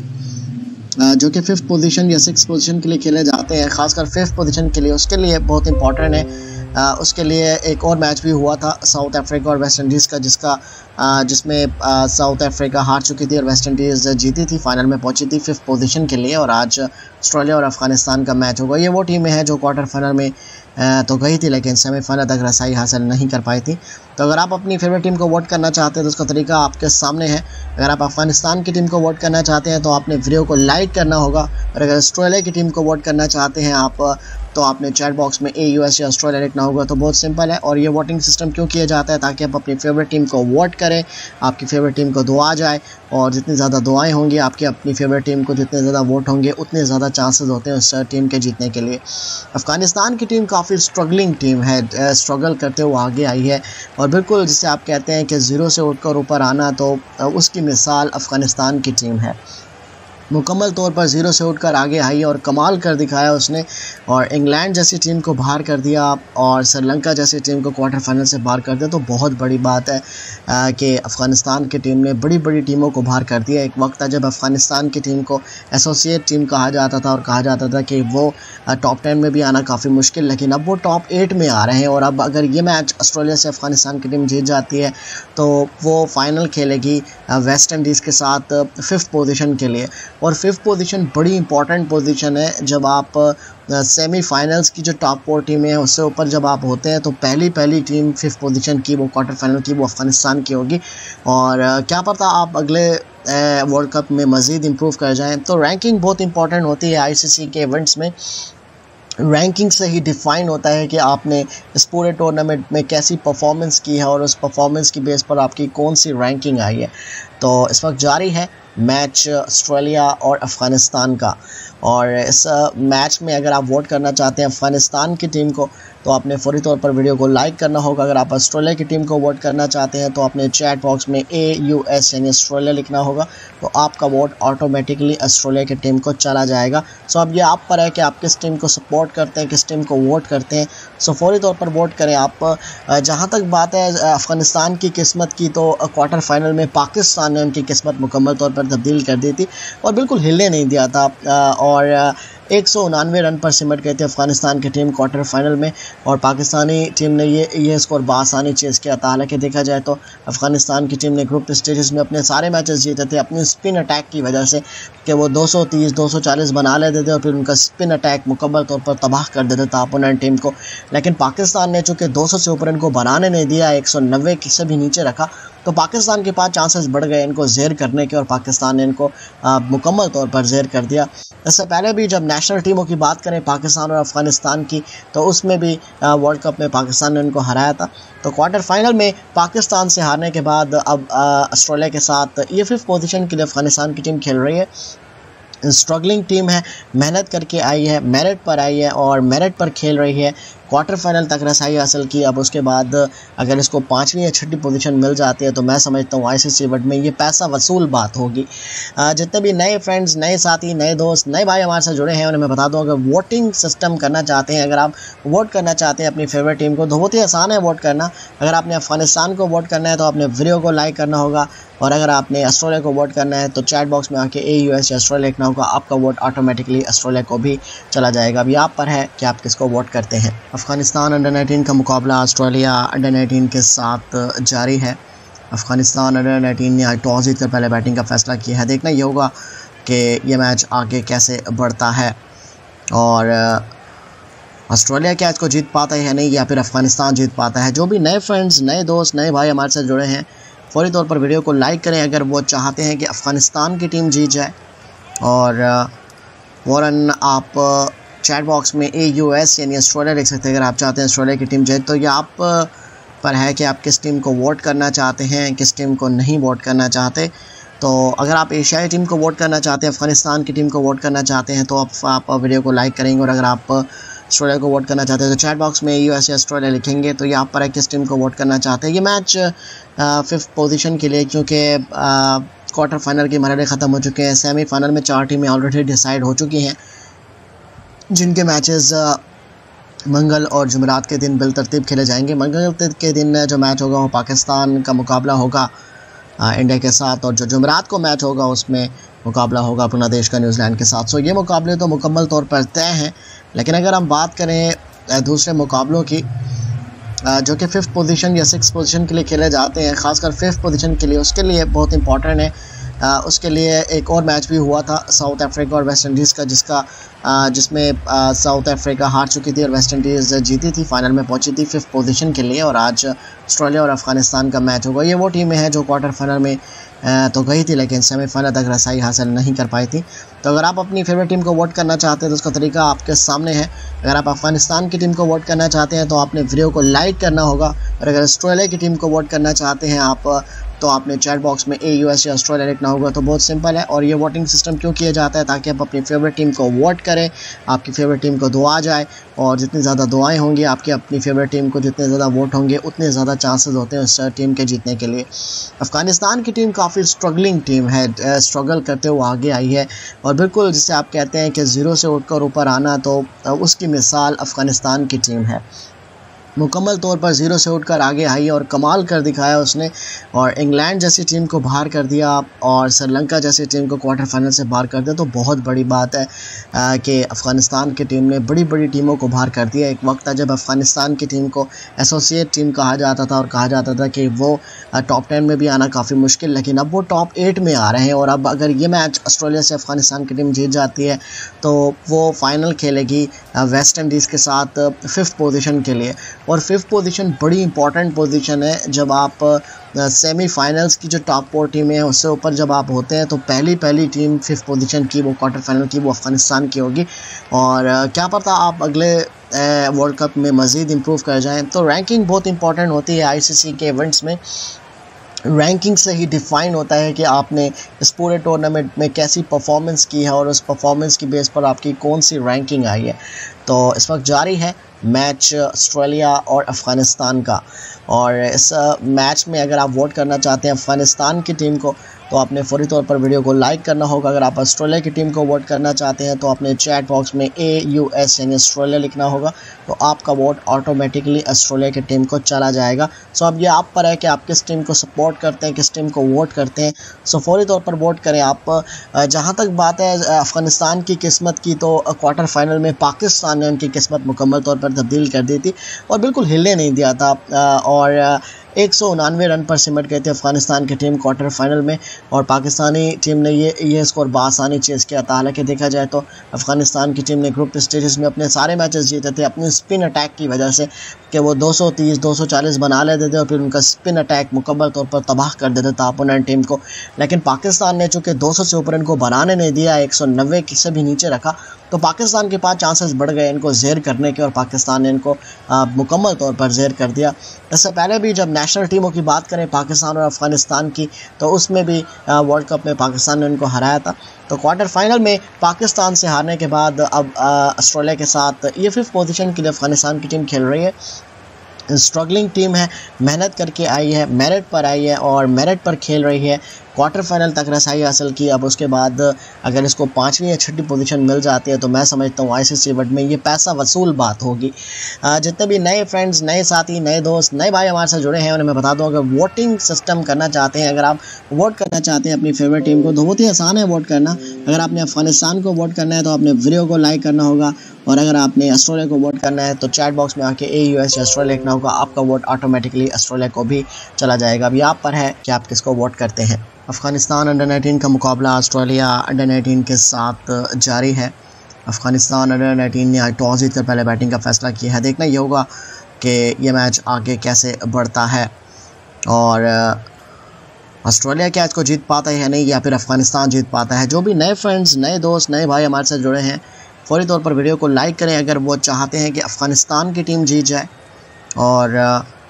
जो कि 5th पोजीशन या 6th पोजीशन के लिए खेले जाते हैं, ख़ासकर 5th पोजीशन के लिए, उसके लिए बहुत इंपॉर्टेंट है। उसके लिए एक और मैच भी हुआ था साउथ अफ्रीका और वेस्ट इंडीज़ का, जिसमें साउथ अफ्रीका हार चुकी थी और वेस्ट इंडीज़ जीती थी, फाइनल में पहुंची थी 5th पोजीशन के लिए। और आज ऑस्ट्रेलिया और अफ़गानिस्तान का मैच होगा। ये वो टीमें हैं जो क्वार्टर फाइनल में तो गई थी लेकिन सेमीफाइनल तक रसाई हासिल नहीं कर पाई थी। तो अगर आप अपनी फेवरेट टीम को वोट करना चाहते हैं तो उसका तरीका आपके सामने है। अगर आप अफ़गानिस्तान की टीम को वोट करना चाहते हैं तो आपने वीडियो को लाइक करना होगा, और अगर ऑस्ट्रेलिया की टीम को वोट करना चाहते हैं आप, तो आपने चैट बॉक्स में AUS या ऑस्ट्रेलिया लिखना होगा। तो बहुत सिंपल है। और ये वोटिंग सिस्टम क्यों किया जाता है, ताकि आप अपनी फेवरेट टीम को वोट करें, आपकी फेवरेट टीम को दुआ जाए, और जितनी ज़्यादा दुआएं होंगी आपकी अपनी फेवरेट टीम को, जितने ज़्यादा वोट होंगे उतने ज़्यादा चांसेस होते हैं उस टीम के जीतने के लिए। अफ़गानिस्तान की टीम काफ़ी स्ट्रगलिंग टीम है, स्ट्रगल करते हुए आगे आई है, और बिल्कुल जिसे आप कहते हैं कि ज़ीरो से उठकर ऊपर आना, तो उसकी मिसाल अफ़गानिस्तान की टीम है। मुकम्मल तौर पर ज़ीरो से उठकर आगे आई और कमाल कर दिखाया उसने, और इंग्लैंड जैसी टीम को बाहर कर दिया और श्रीलंका जैसी टीम को क्वार्टर फाइनल से बाहर कर दिया। तो बहुत बड़ी बात है कि अफ़गानिस्तान की टीम ने बड़ी बड़ी टीमों को बाहर कर दिया। एक वक्त था जब अफ़गानिस्तान की टीम को एसोसिएट टीम कहा जाता था, और कहा जाता था कि वो टॉप 10 में भी आना काफ़ी मुश्किल, लेकिन अब वो टॉप 8 में आ रहे हैं। और अब अगर ये मैच ऑस्ट्रेलिया से अफ़गानिस्तान की टीम जीत जाती है तो वो फाइनल खेलेगी वेस्ट इंडीज़ के साथ 5th पोजीशन के लिए। और 5th पोजीशन बड़ी इंपॉर्टेंट पोजीशन है। जब आप सेमीफाइनल्स की जो टॉप 4 टीमें हैं उससे ऊपर जब आप होते हैं तो पहली टीम 5th पोजीशन की, वो क्वार्टर फाइनल की, वो अफ़गानिस्तान की होगी। और क्या पता आप अगले वर्ल्ड कप में मज़ीद इम्प्रूव कर जाएं। तो रैंकिंग बहुत इंपॉर्टेंट होती है आईसीसी के इवेंट्स में। रैंकिंग से ही डिफ़ाइन होता है कि आपने इस पूरे टूर्नामेंट में कैसी परफॉर्मेंस की है, और उस परफॉर्मेंस की बेस पर आपकी कौन सी रैंकिंग आई है। तो इस वक्त जारी है मैच ऑस्ट्रेलिया और अफ़गानिस्तान का, और इस मैच में अगर आप वोट करना चाहते हैं अफ़गानिस्तान की टीम को तो आपने फौरी तौर पर वीडियो को लाइक करना होगा। अगर आप ऑस्ट्रेलिया की टीम को वोट करना चाहते हैं तो आपने चैट बॉक्स में AUS यानी ऑस्ट्रेलिया लिखना होगा, तो आपका वोट ऑटोमेटिकली ऑस्ट्रेलिया की टीम को चला जाएगा। सो अब ये आप पर है कि आप किस टीम को सपोर्ट करते हैं, किस टीम को वोट करते हैं। सो फौरी तौर पर वोट करें आप। जहाँ तक बात है अफ़गानिस्तान की किस्मत की, तो क्वार्टर फाइनल में पाकिस्तान ने उनकी किस्मत मुकम्मल तौर पर तब्दील कर दी थी और बिल्कुल हिलने नहीं दिया था। और 199 रन पर सिमट गई थी अफगानिस्तान की टीम क्वार्टर फाइनल में, और पाकिस्तानी टीम ने ये स्कोर बासानी चेज़ किया था। हालांकि देखा जाए तो अफगानिस्तान की टीम ने ग्रुप स्टेजेस में अपने सारे मैचेस जीते थे अपनी स्पिन अटैक की वजह से, कि वो 230 240 बना लेते थे और फिर उनका स्पिन अटैक मुकम्मल तौर पर तबाह कर देता था अपोनेंट टीम को। लेकिन पाकिस्तान ने चूँकि 200 से ऊपर इनको बनाने नहीं दिया, 190 से भी नीचे रखा, तो पाकिस्तान के पास चांसेस बढ़ गए इनको ज़ेर करने के, और पाकिस्तान ने इनको मुकम्मल तौर पर ज़ेर कर दिया। इससे पहले भी जब नेशनल टीमों की बात करें पाकिस्तान और अफ़गानिस्तान की, तो उसमें भी वर्ल्ड कप में पाकिस्तान ने उनको हराया था। तो क्वार्टर फाइनल में पाकिस्तान से हारने के बाद अब ऑस्ट्रेलिया के साथ ये 5th पोजीशन के लिए अफ़गानिस्तान की टीम खेल रही है। स्ट्रगलिंग टीम है, मेहनत करके आई है, मेरिट पर आई है और मेरिट पर खेल रही है। क्वार्टर फाइनल तक रसाई हासिल की। अब उसके बाद अगर इसको 5वीं या 6ठी पोजीशन मिल जाती है तो मैं समझता हूँ आईसीसी वर्ल्ड में ये पैसा वसूल बात होगी। जितने भी नए फ्रेंड्स, नए साथी, नए दोस्त, नए भाई हमारे साथ जुड़े हैं उन्हें मैं बता दूँ, अगर वोटिंग सिस्टम करना चाहते हैं, अगर आप वोट करना चाहते हैं अपनी फेवरेट टीम को, तो बहुत ही आसान है वोट करना। अगर आपने अफ़गानिस्तान को वोट करना है तो आपने वीडियो को लाइक करना होगा, और अगर आपने ऑस्ट्रेलिया को वोट करना है तो चैट बॉक्स में आके AUS या ऑस्ट्रेलिया लिखना होगा, आपका वोट ऑटोमेटिकली ऑस्ट्रेलिया को भी चला जाएगा। अभी आप पर है कि आप किसको वोट करते हैं। अफ़गानिस्तान अंडर 19 का मुकाबला ऑस्ट्रेलिया अंडर 19 के साथ जारी है। अफ़गानिस्तान अंडर 19 ने आज टॉस जीतकर पहले बैटिंग का फैसला किया है। देखना ये होगा कि ये मैच आगे कैसे बढ़ता है, और ऑस्ट्रेलिया क्या इसको जीत पाता है या नहीं, या फिर अफ़गानिस्तान जीत पाता है। जो भी नए फ्रेंड्स, नए दोस्त, नए भाई हमारे साथ जुड़े हैं, फौरी तौर पर वीडियो को लाइक करें अगर वो चाहते हैं कि अफ़गानिस्तान की टीम जीत जाए, और फ़ौरन आप चैट बॉक्स में AUS यानी ऑस्ट्रेलिया लिख सकते हैं अगर आप चाहते हैं ऑस्ट्रेलिया की टीम जीत। तो ये आप पर है कि आप किस टीम को वोट करना चाहते हैं, किस टीम को नहीं वोट करना चाहते। तो अगर आप एशियाई टीम को वोट करना चाहते हैं, अफ़गानिस्तान की टीम को वोट करना चाहते हैं, तो आप वीडियो को लाइक करेंगे, और अगर आप ऑस्ट्रेलिया को वोट करना चाहते हैं तो चैट बॉक्स में AUS या ऑस्ट्रेलिया लिखेंगे। तो ये आप पर है किस टीम को वोट करना चाहते हैं। ये मैच 5th पोजीशन के लिए, क्योंकि क्वार्टर फाइनल के मरहले ख़त्म हो चुके हैं, सेमीफाइनल में 4 टीमें ऑलरेडी डिसाइड हो चुकी हैं, जिनके मैचेस मंगल और जुमेरात के दिन बिलतरतीब खेले जाएंगे। मंगल के दिन जो मैच होगा वो पाकिस्तान का मुकाबला होगा इंडिया के साथ, और जो जुमेरात को मैच होगा उसमें मुकाबला होगा अपना देश का न्यूजीलैंड के साथ। सो ये मुकाबले तो मुकम्मल तौर पर तय हैं। लेकिन अगर हम बात करें दूसरे मुकाबलों की, जो कि 5th पोजीशन या 6th पोजीशन के लिए खेले जाते हैं, ख़ासकर 5th पोजीशन के लिए, उसके लिए बहुत इंपॉर्टेंट है। उसके लिए एक और मैच भी हुआ था साउथ अफ्रीका और वेस्ट इंडीज़ का, जिसमें साउथ अफ्रीका हार चुकी थी और वेस्ट इंडीज़ जीती थी, फाइनल में पहुंची थी 5th पोजीशन के लिए। और आज ऑस्ट्रेलिया और अफ़गानिस्तान का मैच होगा। ये वो टीमें हैं जो क्वार्टर फाइनल में तो गई थी लेकिन सेमीफाइनल तक रसाई हासिल नहीं कर पाई थी। तो अगर आप अपनी फेवरेट टीम को वोट करना चाहते हैं तो उसका तरीका आपके सामने है। अगर आप अफ़गानिस्तान की टीम को वोट करना चाहते हैं तो आपने वीडियो को लाइक करना होगा, और अगर ऑस्ट्रेलिया की टीम को वोट करना चाहते हैं आप, तो आपने चैट बॉक्स में AUS या ऑस्ट्रेलिया लिखना होगा। तो बहुत सिंपल है। और ये वोटिंग सिस्टम क्यों किया जाता है, ताकि आप अपनी फेवरेट टीम को वोट करें, आपकी फेवरेट टीम को दुआ जाए, और जितनी ज़्यादा दुआएं होंगी आपकी अपनी फेवरेट टीम को, जितने ज़्यादा वोट होंगे उतने ज़्यादा चांसेस होते हैं उस टीम के जीतने के लिए। अफ़गानिस्तान की टीम काफ़ी स्ट्रगलिंग टीम है, स्ट्रगल करते हुए आगे आई है, और बिल्कुल जिसे आप कहते हैं कि ज़ीरो से उठकर ऊपर आना, तो उसकी मिसाल अफ़गानिस्तान की टीम है। मुकम्मल तौर पर ज़ीरो से उठकर आगे आई और कमाल कर दिखाया उसने, और इंग्लैंड जैसी टीम को बाहर कर दिया और श्रीलंका जैसी टीम को क्वार्टर फाइनल से बाहर कर दिया। तो बहुत बड़ी बात है कि अफ़गानिस्तान की टीम ने बड़ी बड़ी टीमों को बाहर कर दिया। एक वक्त था जब अफ़गानिस्तान की टीम को एसोसिएट टीम कहा जाता था, और कहा जाता था कि वो टॉप 10 में भी आना काफ़ी मुश्किल, लेकिन अब वो टॉप 8 में आ रहे हैं। और अब अगर ये मैच ऑस्ट्रेलिया से अफ़गानिस्तान की टीम जीत जाती है तो वो फाइनल खेलेगी वेस्ट इंडीज़ के साथ 5th पोजीशन के लिए। और 5th पोजीशन बड़ी इंपॉर्टेंट पोजीशन है। जब आप सेमीफाइनल्स की जो टॉप 4 टीमें हैं उससे ऊपर जब आप होते हैं तो पहली टीम 5th पोजीशन की, वो क्वार्टर फाइनल की, वो अफ़गानिस्तान की होगी। और क्या पता आप अगले वर्ल्ड कप में मज़ीद इम्प्रूव कर जाएं। तो रैंकिंग बहुत इंपॉर्टेंट होती है आईसीसी के इवेंट्स में। रैंकिंग से ही डिफ़ाइन होता है कि आपने इस पूरे टूर्नामेंट में कैसी परफॉर्मेंस की है, और उस परफॉर्मेंस की बेस पर आपकी कौन सी रैंकिंग आई है। तो इस वक्त जारी है मैच ऑस्ट्रेलिया और अफ़गानिस्तान का, और इस मैच में अगर आप वोट करना चाहते हैं अफ़गानिस्तान की टीम को, तो आपने फौरी तौर पर वीडियो को लाइक करना होगा। अगर आप ऑस्ट्रेलिया की टीम को वोट करना चाहते हैं तो आपने चैट बॉक्स में AUS यानी ऑस्ट्रेलिया लिखना होगा, तो आपका वोट ऑटोमेटिकली ऑस्ट्रेलिया की टीम को चला जाएगा। सो अब ये आप पर है कि आप किस टीम को सपोर्ट करते हैं, किस टीम को वोट करते हैं। सो फौरी तौर पर वोट करें आप। जहाँ तक बात है अफ़गानिस्तान की किस्मत की, तो क्वार्टर फाइनल में पाकिस्तान ने उनकी किस्मत मुकम्मल तौर पर तब्दील कर दी थी और बिल्कुल हिलने नहीं दिया था और 199 रन पर सिमट गई थी अफ़गानिस्तान की टीम क्वार्टर फाइनल में और पाकिस्तानी टीम ने ये स्कोर बासानी चेज़ किया था। हालांकि देखा जाए तो अफ़गानिस्तान की टीम ने ग्रुप स्टेजेस में अपने सारे मैचेस जीते थे अपनी स्पिन अटैक की वजह से कि वो 230-240 बना लेते थे और फिर उनका स्पिन अटैक मुकम्मल तौर पर तबाह कर देता था अपोनेंट टीम को। लेकिन पाकिस्तान ने चूँकि 200 से ऊपर इनको बनाने नहीं दिया, 190 से भी नीचे रखा, तो पाकिस्तान के पास चांसेस बढ़ गए इनको ज़ेर करने के और पाकिस्तान ने इनको मुकम्मल तौर पर ज़ेर कर दिया। इससे पहले भी जब नेशनल टीमों की बात करें पाकिस्तान और अफ़गानिस्तान की, तो उसमें भी वर्ल्ड कप में पाकिस्तान ने उनको हराया था। तो क्वार्टर फाइनल में पाकिस्तान से हारने के बाद अब ऑस्ट्रेलिया के साथ ये 5th पोजीशन के लिए अफ़गानिस्तान की टीम खेल रही है। स्ट्रगलिंग टीम है, मेहनत करके आई है, मेरिट पर आई है और मेरिट पर खेल रही है। क्वार्टर फाइनल तक रसाई हासिल की। अब उसके बाद अगर इसको 5वीं या 6ठी पोजीशन मिल जाती है तो मैं समझता हूँ ICC वर्ल्ड में ये पैसा वसूल बात होगी। जितने भी नए फ्रेंड्स, नए साथी, नए दोस्त, नए भाई हमारे साथ जुड़े हैं उन्हें मैं बता दूँ, अगर वोटिंग सिस्टम करना चाहते हैं, अगर आप वोट करना चाहते हैं अपनी फेवरेट टीम को, तो बहुत ही आसान है वोट करना। अगर आपने अफ़गानिस्तान को वोट करना है तो आपने वीडियो को लाइक करना होगा और अगर आपने ऑस्ट्रेलिया को वोट करना है तो चैट बॉक्स में आके AUS या ऑस्ट्रेलिया लिखना होगा, आपका वोट ऑटोमेटिकली ऑस्ट्रेलिया को भी चला जाएगा। अभी आप पर है कि आप किसको वोट करते हैं। अफ़गानिस्तान अंडर 19 का मुकाबला ऑस्ट्रेलिया अंडर 19 के साथ जारी है। अफ़गानिस्तान अंडर 19 ने आज टॉस जीतकर पहले बैटिंग का फैसला किया है। देखना ये होगा कि ये मैच आगे कैसे बढ़ता है और ऑस्ट्रेलिया क्या इसको जीत पाता है या नहीं, या फिर अफ़गानिस्तान जीत पाता है। जो भी नए फ्रेंड्स, नए दोस्त, नए भाई हमारे साथ जुड़े हैं, फौरी तौर पर वीडियो को लाइक करें अगर वो चाहते हैं कि अफ़गानिस्तान की टीम जीत जाए और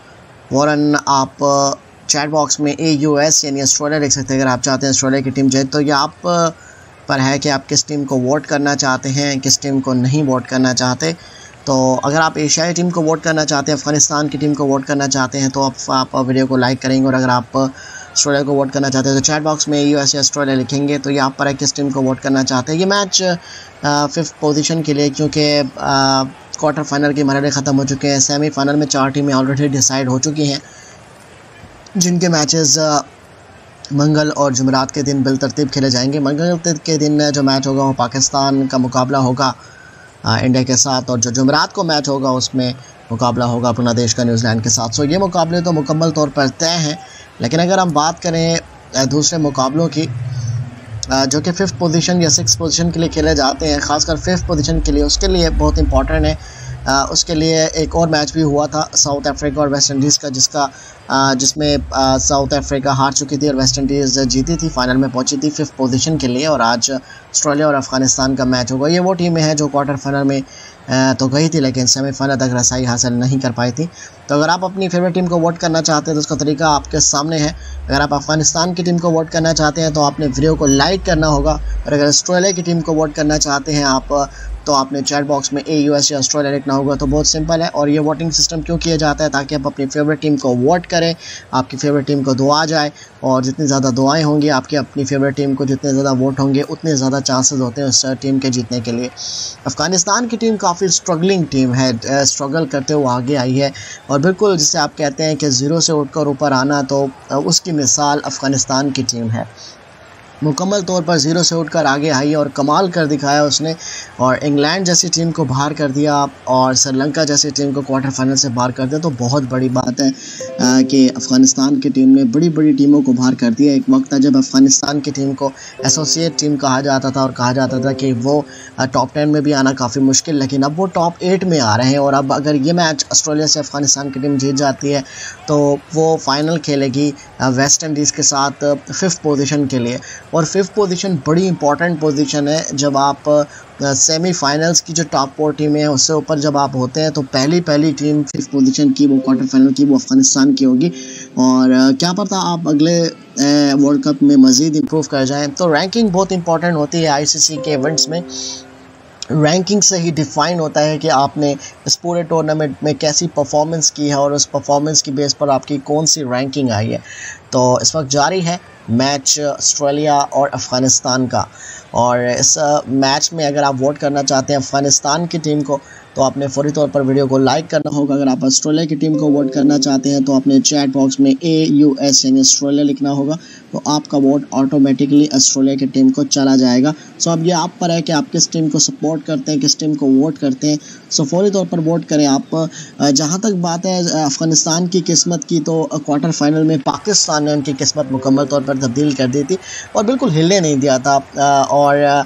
फ़ौरन आप चैट बॉक्स में AUS यानी ऑस्ट्रेलिया लिख सकते हैं अगर आप चाहते हैं ऑस्ट्रेलिया की टीम जीत। तो ये आप पर है कि आप किस टीम को वोट करना चाहते हैं, किस टीम को नहीं वोट करना चाहते। तो अगर आप एशियाई टीम को वोट करना चाहते हैं, अफ़गानिस्तान की टीम को वोट करना चाहते हैं, तो आप वीडियो को लाइक करेंगे और अगर आप ऑस्ट्रेलिया को वोट करना चाहते हैं तो चैट बॉक्स में AUS या ऑस्ट्रेलिया लिखेंगे। तो ये आप पर है किस टीम को वोट करना चाहते हैं। ये मैच 5th पोजीशन के लिए, क्योंकि क्वार्टर फाइनल के मरहले ख़त्म हो चुके हैं, सेमीफाइनल में 4 टीमें ऑलरेडी डिसाइड हो चुकी हैं जिनके मैचेस मंगल और जुमेरात के दिन बिलतरतीब खेले जाएंगे। मंगल के दिन जो मैच होगा वो पाकिस्तान का मुकाबला होगा इंडिया के साथ और जो जुमेरात को मैच होगा उसमें मुकाबला होगा अपना देश का न्यूजीलैंड के साथ। सो ये मुकाबले तो मुकम्मल तौर पर तय हैं। लेकिन अगर हम बात करें दूसरे मुकाबलों की जो कि 5th पोजीशन या 6th पोजीशन के लिए खेले जाते हैं, ख़ासकर 5th पोजीशन के लिए, उसके लिए बहुत इंपॉर्टेंट है। उसके लिए एक और मैच भी हुआ था साउथ अफ्रीका और वेस्ट इंडीज़ का, जिसमें साउथ अफ्रीका हार चुकी थी और वेस्ट इंडीज़ जीती थी, फाइनल में पहुंची थी 5th पोजीशन के लिए। और आज ऑस्ट्रेलिया और अफ़गानिस्तान का मैच होगा। ये वो टीमें हैं जो क्वार्टर फाइनल में तो गई थी लेकिन सेमीफाइनल तक रसाई हासिल नहीं कर पाई थी। तो अगर आप अपनी फेवरेट टीम को वोट करना चाहते हैं तो उसका तरीका आपके सामने है। अगर आप अफ़गानिस्तान की टीम को वोट करना चाहते हैं तो आपने वीडियो को लाइक करना होगा और अगर ऑस्ट्रेलिया की टीम को वोट करना चाहते हैं आप, तो आपने चैट बॉक्स में AUS या ऑस्ट्रेलिया लिखना होगा। तो बहुत सिंपल है। और ये वोटिंग सिस्टम क्यों किया जाता है, ताकि आप अपनी फेवरेट टीम को वोट करें, आपकी फेवरेट टीम को दुआ जाए और जितनी ज़्यादा दुआएं होंगी आपकी अपनी फेवरेट टीम को, जितने ज़्यादा वोट होंगे उतने ज़्यादा चांसेस होते हैं उस टीम के जीतने के लिए। अफ़गानिस्तान की टीम काफ़ी स्ट्रगलिंग टीम है, स्ट्रगल करते हुए आगे आई है और बिल्कुल जिसे आप कहते हैं कि ज़ीरो से उठकर ऊपर आना, तो उसकी मिसाल अफ़गानिस्तान की टीम है। मुकम्मल तौर पर ज़ीरो से उठकर आगे आई और कमाल कर दिखाया उसने और इंग्लैंड जैसी टीम को बाहर कर दिया और श्रीलंका जैसी टीम को क्वार्टर फाइनल से बाहर कर दिया। तो बहुत बड़ी बात है कि अफ़गानिस्तान की टीम ने बड़ी बड़ी टीमों को बाहर कर दिया। एक वक्त था जब अफ़गानिस्तान की टीम को एसोसिएट टीम कहा जाता था और कहा जाता था कि वो टॉप 10 में भी आना काफ़ी मुश्किल, लेकिन अब वो टॉप 8 में आ रहे हैं। और अब अगर ये मैच ऑस्ट्रेलिया से अफ़गानिस्तान की टीम जीत जाती है तो वो फाइनल खेलेगी वेस्ट इंडीज़ के साथ 5th पोजीशन के लिए। और 5th पोजीशन बड़ी इंपॉर्टेंट पोजीशन है। जब आप सेमीफाइनल्स की जो टॉप 4 टीमें हैं उससे ऊपर जब आप होते हैं तो पहली टीम 5th पोजीशन की, वो क्वार्टर फाइनल की, वो अफ़गानिस्तान की होगी। और क्या पता आप अगले वर्ल्ड कप में मज़ीद इम्प्रूव कर जाएं। तो रैंकिंग बहुत इंपॉर्टेंट होती है ICC के इवेंट्स में। रैंकिंग से ही डिफ़ाइन होता है कि आपने इस पूरे टूर्नामेंट में कैसी परफॉर्मेंस की है और उस परफॉर्मेंस की बेस पर आपकी कौन सी रैंकिंग आई है। तो इस वक्त जारी है मैच ऑस्ट्रेलिया और अफ़गानिस्तान का। और इस मैच में अगर आप वोट करना चाहते हैं अफ़गानिस्तान की टीम को तो आपने फौरी तौर पर वीडियो को लाइक करना होगा। अगर आप ऑस्ट्रेलिया की टीम को वोट करना चाहते हैं तो आपने चैट बॉक्स में AUS यानी ऑस्ट्रेलिया लिखना होगा, तो आपका वोट ऑटोमेटिकली ऑस्ट्रेलिया की टीम को चला जाएगा। सो अब ये आप पर है कि आप किस टीम को सपोर्ट करते हैं, किस टीम को वोट करते हैं। सो फौरी तौर पर वोट करें आप। जहाँ तक बात है अफ़गानिस्तान की किस्मत की, तो क्वार्टर फाइनल में पाकिस्तान ने उनकी किस्मत मुकम्मल तौर पर तब्दील कर दी थी और बिल्कुल हिलने नहीं दिया था। और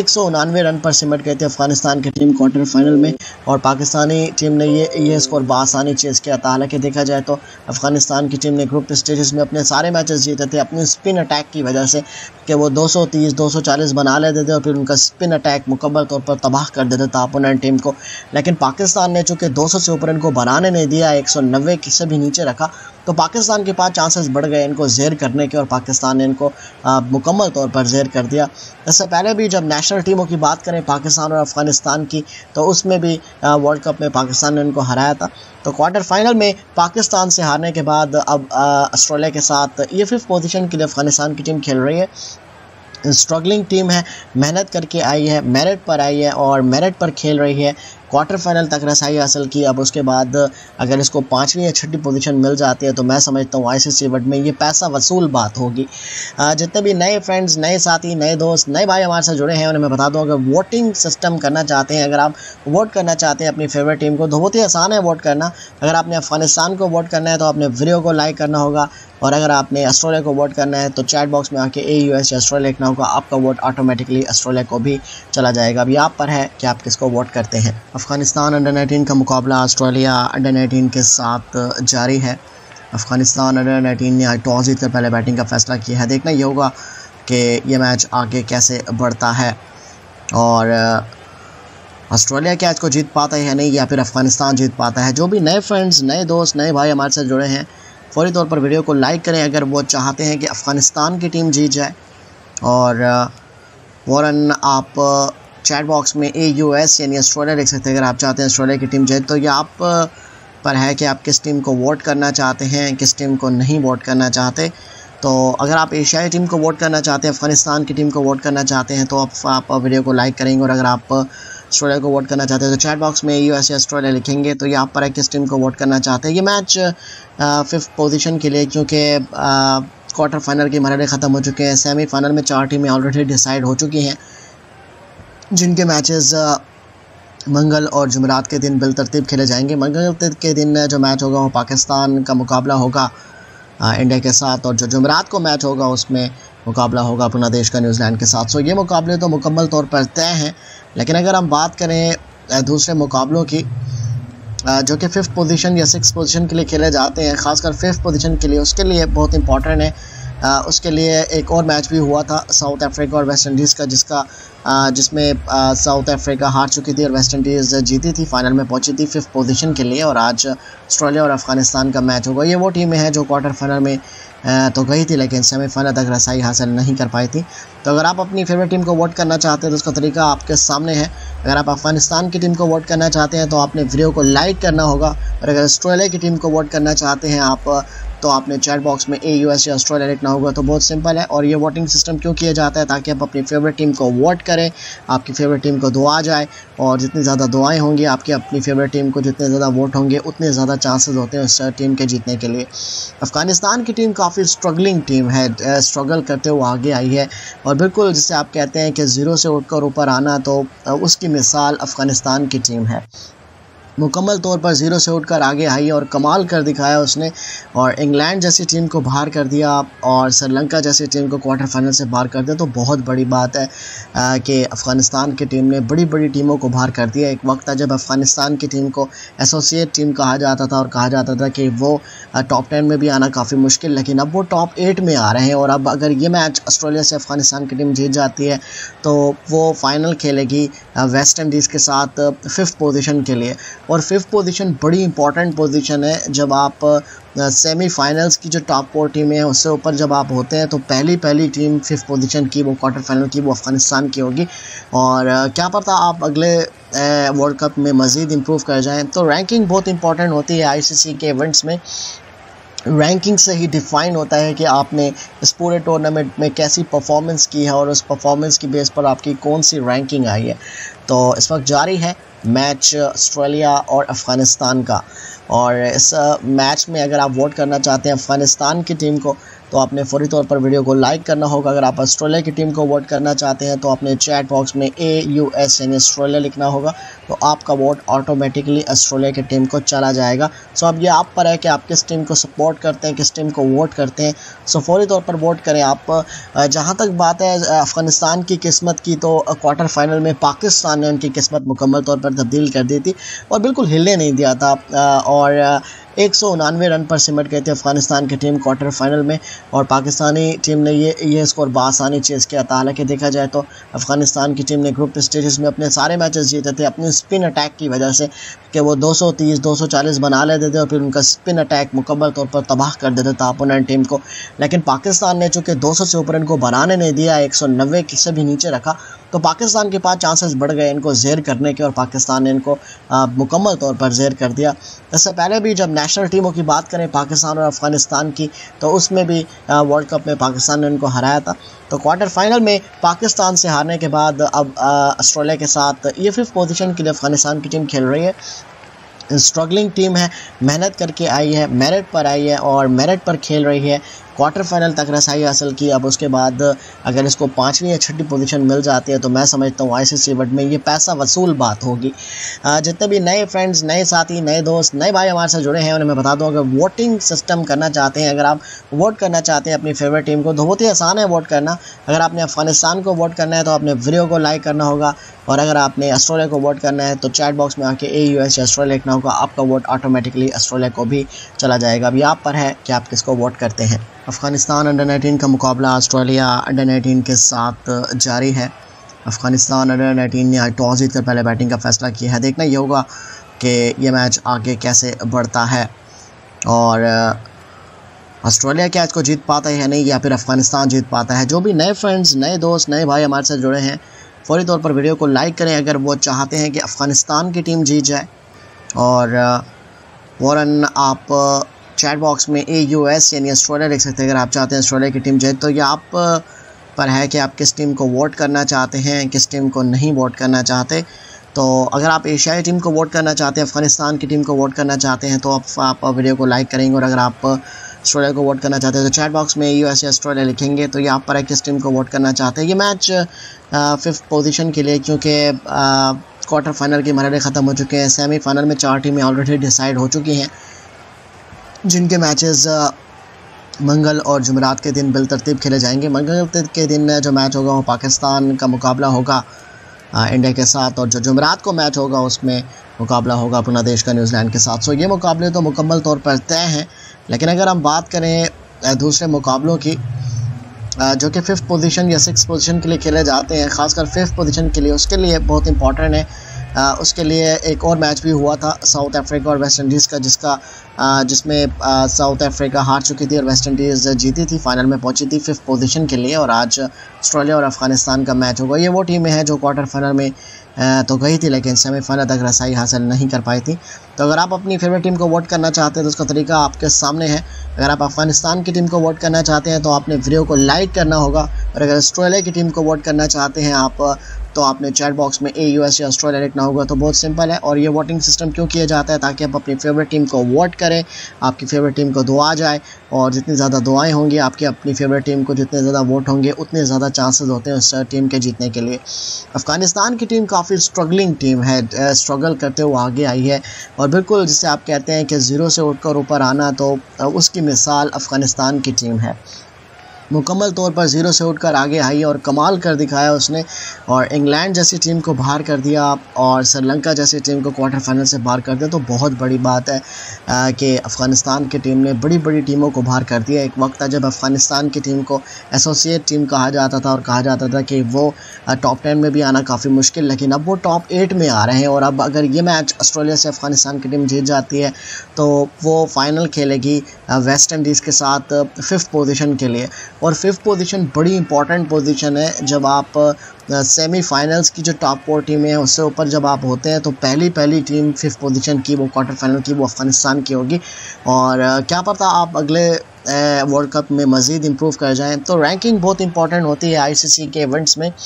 199 रन पर सिमट गए थे अफ़गानिस्तान की टीम क्वार्टर फाइनल में, और पाकिस्तानी टीम ने ये स्कोर बासानी चेज़ किया था। हालांकि देखा जाए तो अफ़गानिस्तान की टीम ने ग्रुप स्टेजेस में अपने सारे मैचेस जीते थे अपनी स्पिन अटैक की वजह से, कि वो 230-240 बना लेते थे और फिर उनका स्पिन अटैक मुकम्मल तौर पर तबाह कर देता था अपोनेंट टीम को। लेकिन पाकिस्तान ने चूँकि 200 से ऊपर इनको बनाने नहीं दिया, 190 से भी नीचे रखा, तो पाकिस्तान के पास चांसेस बढ़ गए इनको ज़ेर करने के, और पाकिस्तान ने इनको मुकम्मल तौर पर ज़ेर कर दिया। इससे पहले भी जब नेशनल टीमों की बात करें पाकिस्तान और अफ़गानिस्तान की, तो उसमें भी वर्ल्ड कप में पाकिस्तान ने इनको हराया था। तो क्वार्टर फाइनल में पाकिस्तान से हारने के बाद अब ऑस्ट्रेलिया के साथ ये 5th पोजीशन के लिए अफ़गानिस्तान की टीम खेल रही है। स्ट्रगलिंग टीम है, मेहनत करके आई है, मेरिट पर आई है और मेरिट पर खेल रही है। क्वार्टर फाइनल तक रसाई हासिल की। अब उसके बाद अगर इसको 5वीं या 6ठी पोजीशन मिल जाती है तो मैं समझता हूँ ICC वर्ल्ड में ये पैसा वसूल बात होगी। जितने भी नए फ्रेंड्स, नए साथी, नए दोस्त, नए भाई हमारे साथ जुड़े हैं उन्हें मैं बता दूँ, अगर वोटिंग सिस्टम करना चाहते हैं, अगर आप वोट करना चाहते हैं अपनी फेवरेट टीम को, तो बहुत ही आसान है वोट करना। अगर आपने अफ़गानिस्तान को वोट करना है तो आपने वीडियो को लाइक करना होगा, और अगर आपने ऑस्ट्रेलिया को वोट करना है तो चैट बॉक्स में आके AUS या ऑस्ट्रेलिया लिखना होगा, आपका वोट ऑटोमेटिकली ऑस्ट्रेलिया को भी चला जाएगा। अभी आप पर है कि आप किसको वोट करते हैं। अफ़गानिस्तान अंडर 19 का मुकाबला ऑस्ट्रेलिया अंडर 19 के साथ जारी है। अफ़गानिस्तान अंडर 19 ने आज टॉस जीतकर पहले बैटिंग का फैसला किया है। देखना ये होगा कि ये मैच आगे कैसे बढ़ता है और ऑस्ट्रेलिया क्या इसको जीत पाता है या नहीं, या फिर अफ़गानिस्तान जीत पाता है। जो भी नए फ्रेंड्स, नए दोस्त, नए भाई हमारे साथ जुड़े हैं, फौरी तौर पर वीडियो को लाइक करें अगर वो चाहते हैं कि अफ़गानिस्तान की टीम जीत जाए, और फ़ौरन आप चैट बॉक्स में AUS यानी ऑस्ट्रेलिया लिख सकते हैं अगर आप चाहते हैं ऑस्ट्रेलिया की टीम जीत। तो ये आप पर है कि आप किस टीम को वोट करना चाहते हैं, किस टीम को नहीं वोट करना चाहते। तो अगर आप एशियाई टीम को वोट करना चाहते हैं, अफ़गानिस्तान की टीम को वोट करना चाहते हैं, तो आप वीडियो को लाइक करेंगे, और अगर आप ऑस्ट्रेलिया को वोट करना चाहते हैं तो चैट बॉक्स में AUS या ऑस्ट्रेलिया लिखेंगे। तो ये आप पर है किस टीम को वोट करना चाहते हैं। ये मैच 5th पोजीशन के लिए, क्योंकि क्वार्टर फाइनल के मरहले ख़त्म हो चुके हैं, सेमीफाइनल में 4 टीमें ऑलरेडी डिसाइड हो चुकी हैं, जिनके मैचेस मंगल और जुमेरात के दिन बिलतरतीब खेले जाएंगे। मंगल के दिन जो मैच होगा वो पाकिस्तान का मुकाबला होगा इंडिया के साथ, और जो जुमेरात को मैच होगा उसमें मुकाबला होगा अपना देश का न्यूजीलैंड के साथ। सो ये मुकाबले तो मुकम्मल तौर पर तय हैं। लेकिन अगर हम बात करें दूसरे मुकाबलों की, जो कि 5th पोजीशन या 6th पोजीशन के लिए खेले जाते हैं, ख़ासकर 5th पोजीशन के लिए, उसके लिए बहुत इंपॉर्टेंट है। उसके लिए एक और मैच भी हुआ था साउथ अफ्रीका और वेस्ट इंडीज़ का, जिसमें साउथ अफ्रीका हार चुकी थी और वेस्ट इंडीज़ जीती थी, फाइनल में पहुंची थी 5th पोजीशन के लिए। और आज ऑस्ट्रेलिया और अफ़गानिस्तान का मैच होगा। ये वो टीमें हैं जो क्वार्टर फाइनल में तो गई थी लेकिन सेमीफाइनल तक रसाई हासिल नहीं कर पाई थी। तो अगर आप अपनी फेवरेट टीम को वोट करना चाहते हैं तो उसका तरीका आपके सामने है। अगर आप अफ़गानिस्तान की टीम को वोट करना चाहते हैं तो आपने वीडियो को लाइक करना होगा, और अगर ऑस्ट्रेलिया की टीम को वोट करना चाहते हैं आप, तो आपने चैट बॉक्स में AUS या ऑस्ट्रेलिया लिखना होगा। तो बहुत सिंपल है। और ये वोटिंग सिस्टम क्यों किया जाता है, ताकि आप अपनी फेवरेट टीम को वोट करें, आपकी फेवरेट टीम को दुआ जाए, और जितनी ज़्यादा दुआएं होंगी आपकी अपनी फेवरेट टीम को, जितने ज़्यादा वोट होंगे उतने ज़्यादा चांसेस होते हैं उस टीम के जीतने के लिए। अफ़गानिस्तान की टीम काफ़ी स्ट्रगलिंग टीम है, स्ट्रगल करते हुए आगे आई है, और बिल्कुल जिसे आप कहते हैं कि ज़ीरो से उठकर ऊपर आना, तो उसकी मिसाल अफ़गानिस्तान की टीम है। मुकम्मल तौर पर ज़ीरो से उठकर आगे आई और कमाल कर दिखाया उसने, और इंग्लैंड जैसी टीम को बाहर कर दिया और श्रीलंका जैसी टीम को क्वार्टर फाइनल से बाहर कर दिया। तो बहुत बड़ी बात है कि अफ़गानिस्तान की टीम ने बड़ी बड़ी टीमों को बाहर कर दिया। एक वक्त था जब अफ़गानिस्तान की टीम को एसोसिएट टीम कहा जाता था और कहा जाता था कि वो टॉप 10 में भी आना काफ़ी मुश्किल, लेकिन अब वो टॉप 8 में आ रहे हैं। और अब अगर ये मैच ऑस्ट्रेलिया से अफ़गानिस्तान की टीम जीत जाती है तो वो फाइनल खेलेगी वेस्ट इंडीज़ के साथ 5th पोजीशन के लिए। और 5th पोजीशन बड़ी इंपॉर्टेंट पोजीशन है। जब आप सेमीफाइनल्स की जो टॉप 4 टीमें हैं उससे ऊपर जब आप होते हैं तो पहली टीम 5th पोजीशन की, वो क्वार्टर फाइनल की, वो अफ़गानिस्तान की होगी। और क्या पता आप अगले वर्ल्ड कप में मज़ीद इम्प्रूव कर जाएं। तो रैंकिंग बहुत इंपॉर्टेंट होती है ICC के इवेंट्स में। रैंकिंग से ही डिफ़ाइन होता है कि आपने इस पूरे टूर्नामेंट में कैसी परफॉर्मेंस की है और उस परफॉर्मेंस की बेस पर आपकी कौन सी रैंकिंग आई है। तो इस वक्त जारी है मैच ऑस्ट्रेलिया और अफ़गानिस्तान का, और इस मैच में अगर आप वोट करना चाहते हैं अफ़गानिस्तान की टीम को तो आपने फौरी तौर पर वीडियो को लाइक करना होगा। अगर आप ऑस्ट्रेलिया की टीम को वोट करना चाहते हैं तो आपने चैट बॉक्स में AUS यानी ऑस्ट्रेलिया लिखना होगा, तो आपका वोट ऑटोमेटिकली ऑस्ट्रेलिया की टीम को चला जाएगा। सो अब ये आप पर है कि आप किस टीम को सपोर्ट करते हैं, किस टीम को वोट करते हैं। सो फौरी तौर पर वोट करें आप। जहाँ तक बात है अफ़गानिस्तान की किस्मत की, तो क्वार्टर फाइनल में पाकिस्तान ने उनकी किस्मत मुकम्मल तौर पर तब्दील कर दी थी और बिल्कुल हिलने नहीं दिया था, और 199 रन पर सिमट गए थे अफ़गानिस्तान की टीम क्वार्टर फाइनल में, और पाकिस्तानी टीम ने ये स्कोर बासानी चेज़ किया था। हालांकि देखा जाए तो अफ़गानिस्तान की टीम ने ग्रुप स्टेजेस में अपने सारे मैचेस जीते थे अपनी स्पिन अटैक की वजह से, कि वो 230-240 बना लेते थे और फिर उनका स्पिन अटैक मुकम्मल तौर पर तबाह कर देता था अपोनेंट टीम को। लेकिन पाकिस्तान ने चूँकि 200 से ऊपर इनको बनाने नहीं दिया, 190 से भी नीचे रखा, तो पाकिस्तान के पास चांसेस बढ़ गए इनको ज़ेर करने के, और पाकिस्तान ने इनको मुकम्मल तौर पर ज़ेर कर दिया। इससे पहले भी जब नेशनल टीमों की बात करें पाकिस्तान और अफ़गानिस्तान की, तो उसमें भी वर्ल्ड कप में पाकिस्तान ने इनको हराया था। तो क्वार्टर फाइनल में पाकिस्तान से हारने के बाद अब ऑस्ट्रेलिया के साथ ये 5th पोजीशन के लिए अफ़गानिस्तान की टीम खेल रही है। स्ट्रगलिंग टीम है, मेहनत करके आई है, मेरिट पर आई है और मेरिट पर खेल रही है। क्वार्टर फाइनल तक रसाई हासिल की। अब उसके बाद अगर इसको 5वीं या 6ठी पोजीशन मिल जाती है तो मैं समझता हूँ ICC इवेंट में ये पैसा वसूल बात होगी। जितने भी नए फ्रेंड्स, नए साथी, नए दोस्त, नए भाई हमारे साथ जुड़े हैं उन्हें मैं बता दूँ, अगर वोटिंग सिस्टम करना चाहते हैं, अगर आप वोट करना चाहते हैं अपनी फेवरेट टीम को, तो बहुत ही आसान है वोट करना। अगर आपने अफ़गानिस्तान को वोट करना है तो आपने वीडियो को लाइक करना होगा, और अगर आपने ऑस्ट्रेलिया को वोट करना है तो चैट बॉक्स में आके AUS या ऑस्ट्रेलिया लिखना होगा, आपका वोट ऑटोमेटिकली ऑस्ट्रेलिया को भी चला जाएगा। अभी आप पर है कि आप किसको वोट करते हैं। अफ़गानिस्तान अंडर 19 का मुकाबला ऑस्ट्रेलिया अंडर 19 के साथ जारी है। अफ़गानिस्तान अंडर 19 ने आज टॉस जीतकर पहले बैटिंग का फैसला किया है। देखना ये होगा कि ये मैच आगे कैसे बढ़ता है, और ऑस्ट्रेलिया क्या इसको जीत पाता है या नहीं, या फिर अफ़गानिस्तान जीत पाता है। जो भी नए फ्रेंड्स, नए दोस्त, नए भाई हमारे साथ जुड़े हैं, फौरी तौर पर वीडियो को लाइक करें अगर वो चाहते हैं कि अफ़गानिस्तान की टीम जीत जाए, और फ़ौरन आप चैट बॉक्स में AUS यानी ऑस्ट्रेलिया लिख सकते हैं अगर आप चाहते हैं ऑस्ट्रेलिया की टीम जीत। तो ये आप पर है कि आप किस टीम को वोट करना चाहते हैं, किस टीम को नहीं वोट करना चाहते। तो अगर आप एशियाई टीम को वोट करना चाहते हैं, अफ़गानिस्तान की टीम को वोट करना चाहते हैं, तो आप वीडियो को लाइक करेंगे, और अगर आप ऑस्ट्रेलिया को वोट करना चाहते हैं तो चैट बॉक्स में AUS या ऑस्ट्रेलिया लिखेंगे। तो ये आप पर है किस टीम को वोट करना चाहते हैं। ये मैच 5th पोजीशन के लिए, क्योंकि क्वार्टर फाइनल के मरहले ख़त्म हो चुके हैं, सेमीफाइनल में 4 टीमें ऑलरेडी डिसाइड हो चुकी हैं, जिनके मैचेस मंगल और जुमेरात के दिन बिलतरतीब खेले जाएंगे। मंगल के दिन जो मैच होगा वो पाकिस्तान का मुकाबला होगा इंडिया के साथ, और जो जुमेरात को मैच होगा उसमें मुकाबला होगा अपना देश का न्यूजीलैंड के साथ। सो ये मुकाबले तो मुकम्मल तौर पर तय हैं। लेकिन अगर हम बात करें दूसरे मुकाबलों की, जो कि 5th पोजीशन या 6th पोजीशन के लिए खेले जाते हैं, ख़ासकर 5th पोजीशन के लिए, उसके लिए बहुत इंपॉर्टेंट है। उसके लिए एक और मैच भी हुआ था साउथ अफ्रीका और वेस्ट इंडीज़ का, जिसमें साउथ अफ्रीका हार चुकी थी और वेस्ट इंडीज़ जीती थी, फाइनल में पहुंची थी 5th पोजीशन के लिए। और आज ऑस्ट्रेलिया और अफ़गानिस्तान का मैच होगा। ये वो टीमें हैं जो क्वार्टर फाइनल में तो गई थी लेकिन सेमीफाइनल तक रसाई हासिल नहीं कर पाई थी। तो अगर आप अपनी फेवरेट टीम को वोट करना चाहते हैं तो उसका तरीका आपके सामने है। अगर आप अफ़गानिस्तान की टीम को वोट करना चाहते हैं तो आपने वीडियो को लाइक करना होगा, और अगर ऑस्ट्रेलिया की टीम को वोट करना चाहते हैं आप, तो आपने चैट बॉक्स में AUS या ऑस्ट्रेलिया लिखना होगा। तो बहुत सिंपल है। और ये वोटिंग सिस्टम क्यों किया जाता है, ताकि आप अपनी फेवरेट टीम को वोट करें, आपकी फेवरेट टीम को दुआ जाए, और जितनी ज़्यादा दुआएं होंगी आपकी अपनी फेवरेट टीम को, जितने ज़्यादा वोट होंगे उतने ज़्यादा चांसेस होते हैं उस टीम के जीतने के लिए। अफ़गानिस्तान की टीम काफ़ी स्ट्रगलिंग टीम है, स्ट्रगल करते हुए आगे आई है, और बिल्कुल जिसे आप कहते हैं कि ज़ीरो से उठकर ऊपर आना, तो उसकी मिसाल अफ़गानिस्तान की टीम है। मुकम्मल तौर पर ज़ीरो से उठकर आगे आई और कमाल कर दिखाया उसने, और इंग्लैंड जैसी टीम को बाहर कर दिया और श्रीलंका जैसी टीम को क्वार्टर फाइनल से बाहर कर दिया। तो बहुत बड़ी बात है कि अफ़गानिस्तान की टीम ने बड़ी बड़ी टीमों को बाहर कर दिया। एक वक्त था जब अफ़गानिस्तान की टीम को एसोसिएट टीम कहा जाता था, और कहा जाता था कि वो टॉप 10 में भी आना काफ़ी मुश्किल, लेकिन अब वो टॉप 8 में आ रहे हैं। और अब अगर ये मैच ऑस्ट्रेलिया से अफ़गानिस्तान की टीम जीत जाती है तो वो फाइनल खेलेगी वेस्ट इंडीज़ के साथ 5th पोजीशन के लिए। और 5th पोजीशन बड़ी इंपॉर्टेंट पोजीशन है। जब आप सेमीफाइनल्स की जो टॉप 4 टीमें हैं उससे ऊपर जब आप होते हैं तो पहली टीम 5th पोजीशन की, वो क्वार्टर फाइनल की, वो अफ़गानिस्तान की होगी। और क्या पता आप अगले वर्ल्ड कप में मज़ीद इम्प्रूव कर जाएं। तो रैंकिंग बहुत इंपॉर्टेंट होती है आईसीसी के इवेंट्स में।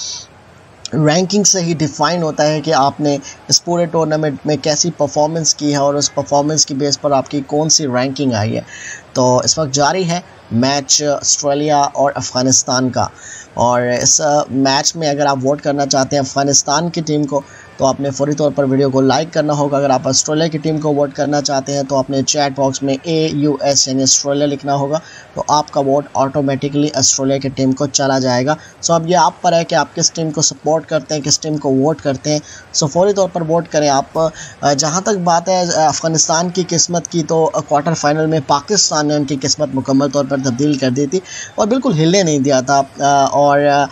रैंकिंग से ही डिफ़ाइन होता है कि आपने इस पूरे टूर्नामेंट में कैसी परफॉर्मेंस की है और उस परफॉर्मेंस की बेस पर आपकी कौन सी रैंकिंग आई है। तो इस वक्त जारी है मैच ऑस्ट्रेलिया और अफ़गानिस्तान का, और इस मैच में अगर आप वोट करना चाहते हैं अफ़गानिस्तान की टीम को तो आपने फौरी तौर पर वीडियो को लाइक करना होगा। अगर आप ऑस्ट्रेलिया की टीम को वोट करना चाहते हैं तो आपने चैट बॉक्स में AUS यानी ऑस्ट्रेलिया लिखना होगा, तो आपका वोट ऑटोमेटिकली ऑस्ट्रेलिया की टीम को चला जाएगा। सो अब ये आप पर है कि आप किस टीम को सपोर्ट करते हैं, किस टीम को वोट करते हैं। सो फौरी तौर पर वोट करें आप। जहाँ तक बात है अफ़गानिस्तान की किस्मत की, तो क्वार्टर फाइनल में पाकिस्तान ने उनकी किस्मत मुकम्मल तौर पर तब्दील कर दी थी और बिल्कुल हिलने नहीं दिया था, और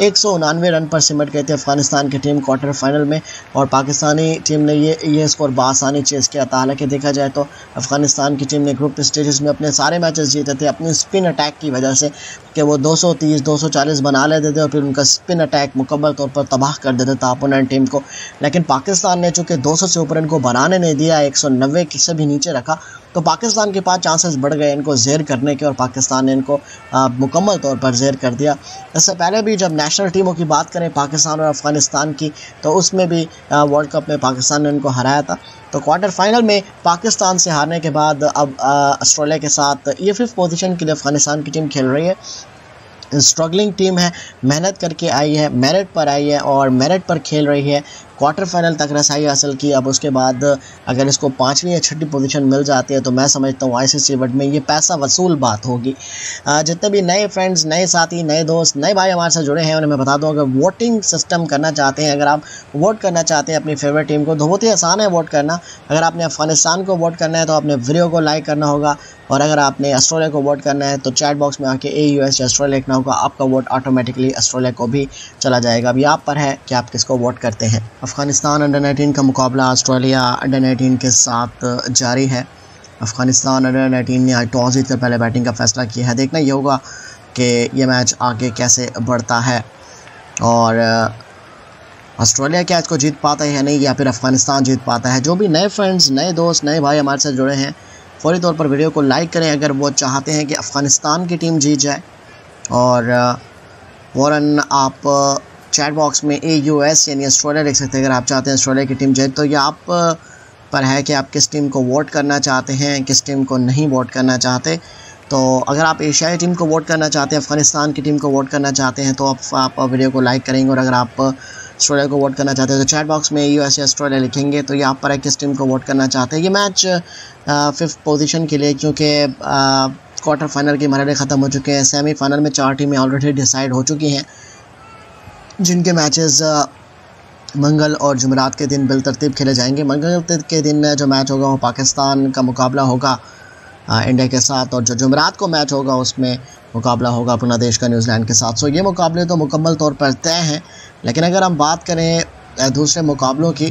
199 रन पर सिमट गई थी अफ़गानिस्तान की टीम क्वार्टर फाइनल में, और पाकिस्तानी टीम ने ये स्कोर बासानी चेज़ किया था। हालांकि देखा जाए तो अफ़गानिस्तान की टीम ने ग्रुप स्टेजेस में अपने सारे मैचेस जीते थे अपनी स्पिन अटैक की वजह से, कि वो 230 240 बना लेते थे और फिर उनका स्पिन अटैक मुकम्मल तौर पर तबाह कर देता था अपोनेंट टीम को। लेकिन पाकिस्तान ने चूँकि 200 से ऊपर इनको बनाने नहीं दिया, 190 से भी नीचे रखा, तो पाकिस्तान के पास चांसेस बढ़ गए इनको ज़ेर करने के, और पाकिस्तान ने इनको मुकम्मल तौर पर ज़ेर कर दिया। इससे पहले भी जब नेशनल टीमों की बात करें पाकिस्तान और अफ़गानिस्तान की, तो उसमें भी वर्ल्ड कप में पाकिस्तान ने इनको हराया था। तो क्वार्टर फाइनल में पाकिस्तान से हारने के बाद अब ऑस्ट्रेलिया के साथ ये 5th पोजीशन के लिए अफ़गानिस्तान की टीम खेल रही है। स्ट्रगलिंग टीम है, मेहनत करके आई है, मेरिट पर आई है और मेरिट पर खेल रही है। क्वार्टर फाइनल तक रसाई हासिल की। अब उसके बाद अगर इसको 5वीं या 6ठी पोजीशन मिल जाती है तो मैं समझता हूँ आईसीसी इवेंट में ये पैसा वसूल बात होगी। जितने भी नए फ्रेंड्स, नए साथी, नए दोस्त, नए भाई हमारे साथ जुड़े हैं उन्हें मैं बता दूँ, अगर वोटिंग सिस्टम करना चाहते हैं, अगर आप वोट करना चाहते हैं अपनी फेवरेट टीम को, तो बहुत ही आसान है वोट करना। अगर आपने अफ़गानिस्तान को वोट करना है तो आपने वीडियो को लाइक करना होगा, और अगर आपने ऑस्ट्रेलिया को वोट करना है तो चैट बॉक्स में आके AUS या ऑस्ट्रेलिया लिखना होगा, आपका वोट ऑटोमेटिकली ऑस्ट्रेलिया को भी चला जाएगा। अभी आप पर है कि आप किसको वोट करते हैं। अफ़गानिस्तान अंडर 19 का मुकाबला ऑस्ट्रेलिया अंडर 19 के साथ जारी है। अफ़गानिस्तान अंडर 19 ने आज टॉस जीतकर पहले बैटिंग का फैसला किया है। देखना ये होगा कि ये मैच आगे कैसे बढ़ता है, और ऑस्ट्रेलिया क्या इसको जीत पाता है या नहीं, या फिर अफ़गानिस्तान जीत पाता है। जो भी नए फ्रेंड्स, नए दोस्त, नए भाई हमारे साथ जुड़े हैं फौरी तौर पर वीडियो को लाइक करें अगर वो चाहते हैं कि अफ़गानिस्तान की टीम जीत जाए, और फ़ौरन आप चैट बॉक्स में AUS यानी ऑस्ट्रेलिया लिख सकते हैं अगर आप चाहते हैं ऑस्ट्रेलिया की टीम जीत। तो ये आप पर है कि आप किस टीम को वोट करना चाहते हैं, किस टीम को नहीं वोट करना चाहते। तो अगर आप एशियाई टीम को वोट करना चाहते हैं, अफ़गानिस्तान की टीम को वोट करना चाहते हैं, तो आप वीडियो को लाइक करेंगे, और अगर आप ऑस्ट्रेलिया को वोट करना चाहते हैं तो चैट बॉक्स में AUS या ऑस्ट्रेलिया लिखेंगे। तो ये आप पर है किस टीम को वोट करना चाहते हैं। ये मैच 5th पोजीशन के लिए, क्योंकि क्वार्टर फाइनल के मरहले ख़त्म हो चुके हैं, सेमीफाइनल में 4 टीमें ऑलरेडी डिसाइड हो चुकी हैं, जिनके मैचेस मंगल और जुमेरात के दिन बिलतरतीब खेले जाएंगे। मंगल के दिन जो मैच होगा वो पाकिस्तान का मुकाबला होगा इंडिया के साथ, और जो जुमेरात को मैच होगा उसमें मुकाबला होगा अपना देश का न्यूजीलैंड के साथ। सो ये मुकाबले तो मुकम्मल तौर पर तय हैं। लेकिन अगर हम बात करें दूसरे मुकाबलों की,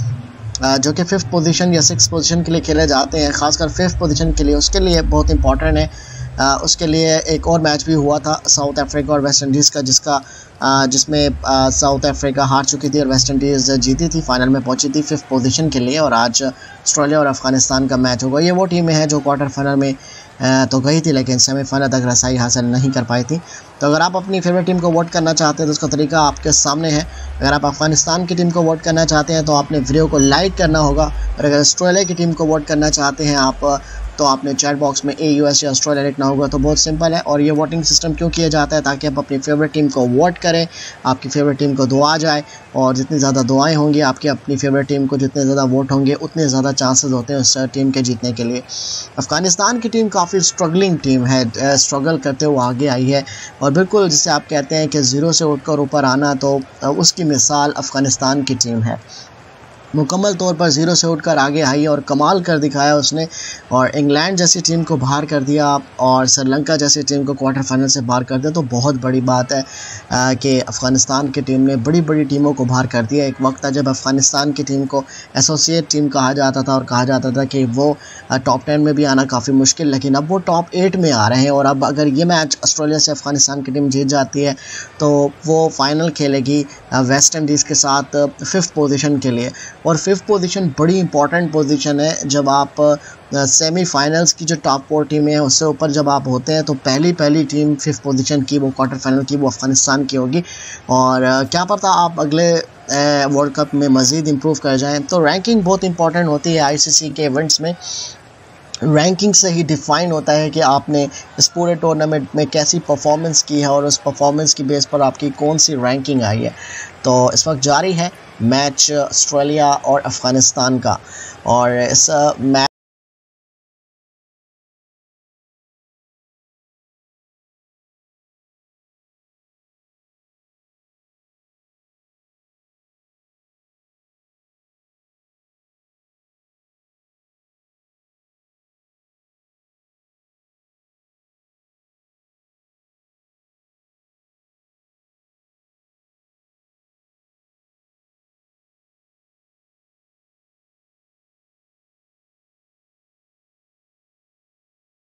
जो कि 5th पोजीशन या 6th पोजीशन के लिए खेले जाते हैं, ख़ासकर 5th पोजीशन के लिए, उसके लिए बहुत इंपॉर्टेंट है। उसके लिए एक और मैच भी हुआ था साउथ अफ्रीका और वेस्ट इंडीज़ का, जिसमें साउथ अफ्रीका हार चुकी थी और वेस्ट इंडीज़ जीती थी, फाइनल में पहुंची थी 5th पोजीशन के लिए। और आज ऑस्ट्रेलिया और अफ़गानिस्तान का मैच होगा। ये वो टीमें हैं जो क्वार्टर फाइनल में तो गई थी लेकिन सेमीफाइनल तक रसाई हासिल नहीं कर पाई थी। तो अगर आप अपनी फेवरेट टीम को वोट करना चाहते हैं तो उसका तरीका आपके सामने है। अगर आप अफ़गानिस्तान की टीम को वोट करना चाहते हैं तो आपने वीडियो को लाइक करना होगा, और अगर ऑस्ट्रेलिया की टीम को वोट करना चाहते हैं आप, तो आपने चैट बॉक्स में AUS या ऑस्ट्रेलिया लिखना होगा। तो बहुत सिंपल है। और ये वोटिंग सिस्टम क्यों किया जाता है, ताकि आप अपनी फेवरेट टीम को वोट करें, आपकी फेवरेट टीम को दुआ जाए, और जितनी ज़्यादा दुआएं होंगी आपकी अपनी फेवरेट टीम को, जितने ज़्यादा वोट होंगे उतने ज़्यादा चांसेस होते हैं उस टीम के जीतने के लिए। अफ़गानिस्तान की टीम काफ़ी स्ट्रगलिंग टीम है, स्ट्रगल करते हुए आगे आई है, और बिल्कुल जिसे आप कहते हैं कि ज़ीरो से उठकर ऊपर आना, तो उसकी मिसाल अफ़गानिस्तान की टीम है। मुकम्मल तौर पर 0 से उठकर आगे आई और कमाल कर दिखाया उसने, और इंग्लैंड जैसी टीम को बाहर कर दिया और श्रीलंका जैसी टीम को क्वार्टर फाइनल से बाहर कर दिया। तो बहुत बड़ी बात है कि अफ़गानिस्तान की टीम ने बड़ी बड़ी टीमों को बाहर कर दिया। एक वक्त था जब अफ़गानिस्तान की टीम को एसोसिएट टीम कहा जाता था और कहा जाता था कि वो टॉप 10 में भी आना काफ़ी मुश्किल, लेकिन अब वो टॉप 8 में आ रहे हैं। और अब अगर ये मैच ऑस्ट्रेलिया से अफ़गानिस्तान की टीम जीत जाती है तो वो फ़ाइनल खेलेगी वेस्ट इंडीज़ के साथ 5th पोजीशन के लिए। और 5th पोजीशन बड़ी इंपॉर्टेंट पोजीशन है। जब आप सेमीफाइनल्स की जो टॉप 4 टीमें हैं उससे ऊपर जब आप होते हैं तो पहली टीम 5th पोजीशन की, वो क्वार्टर फाइनल की, वो अफ़गानिस्तान की होगी। और क्या पता आप अगले वर्ल्ड कप में मज़ीद इम्प्रूव कर जाएं। तो रैंकिंग बहुत इंपॉर्टेंट होती है आईसीसी के इवेंट्स में। रैंकिंग से ही डिफ़ाइन होता है कि आपने इस पूरे टूर्नामेंट में कैसी परफॉर्मेंस की है और उस परफॉर्मेंस की बेस पर आपकी कौन सी रैंकिंग आई है। तो इस वक्त जारी है मैच ऑस्ट्रेलिया और अफ़गानिस्तान का, और इस मैच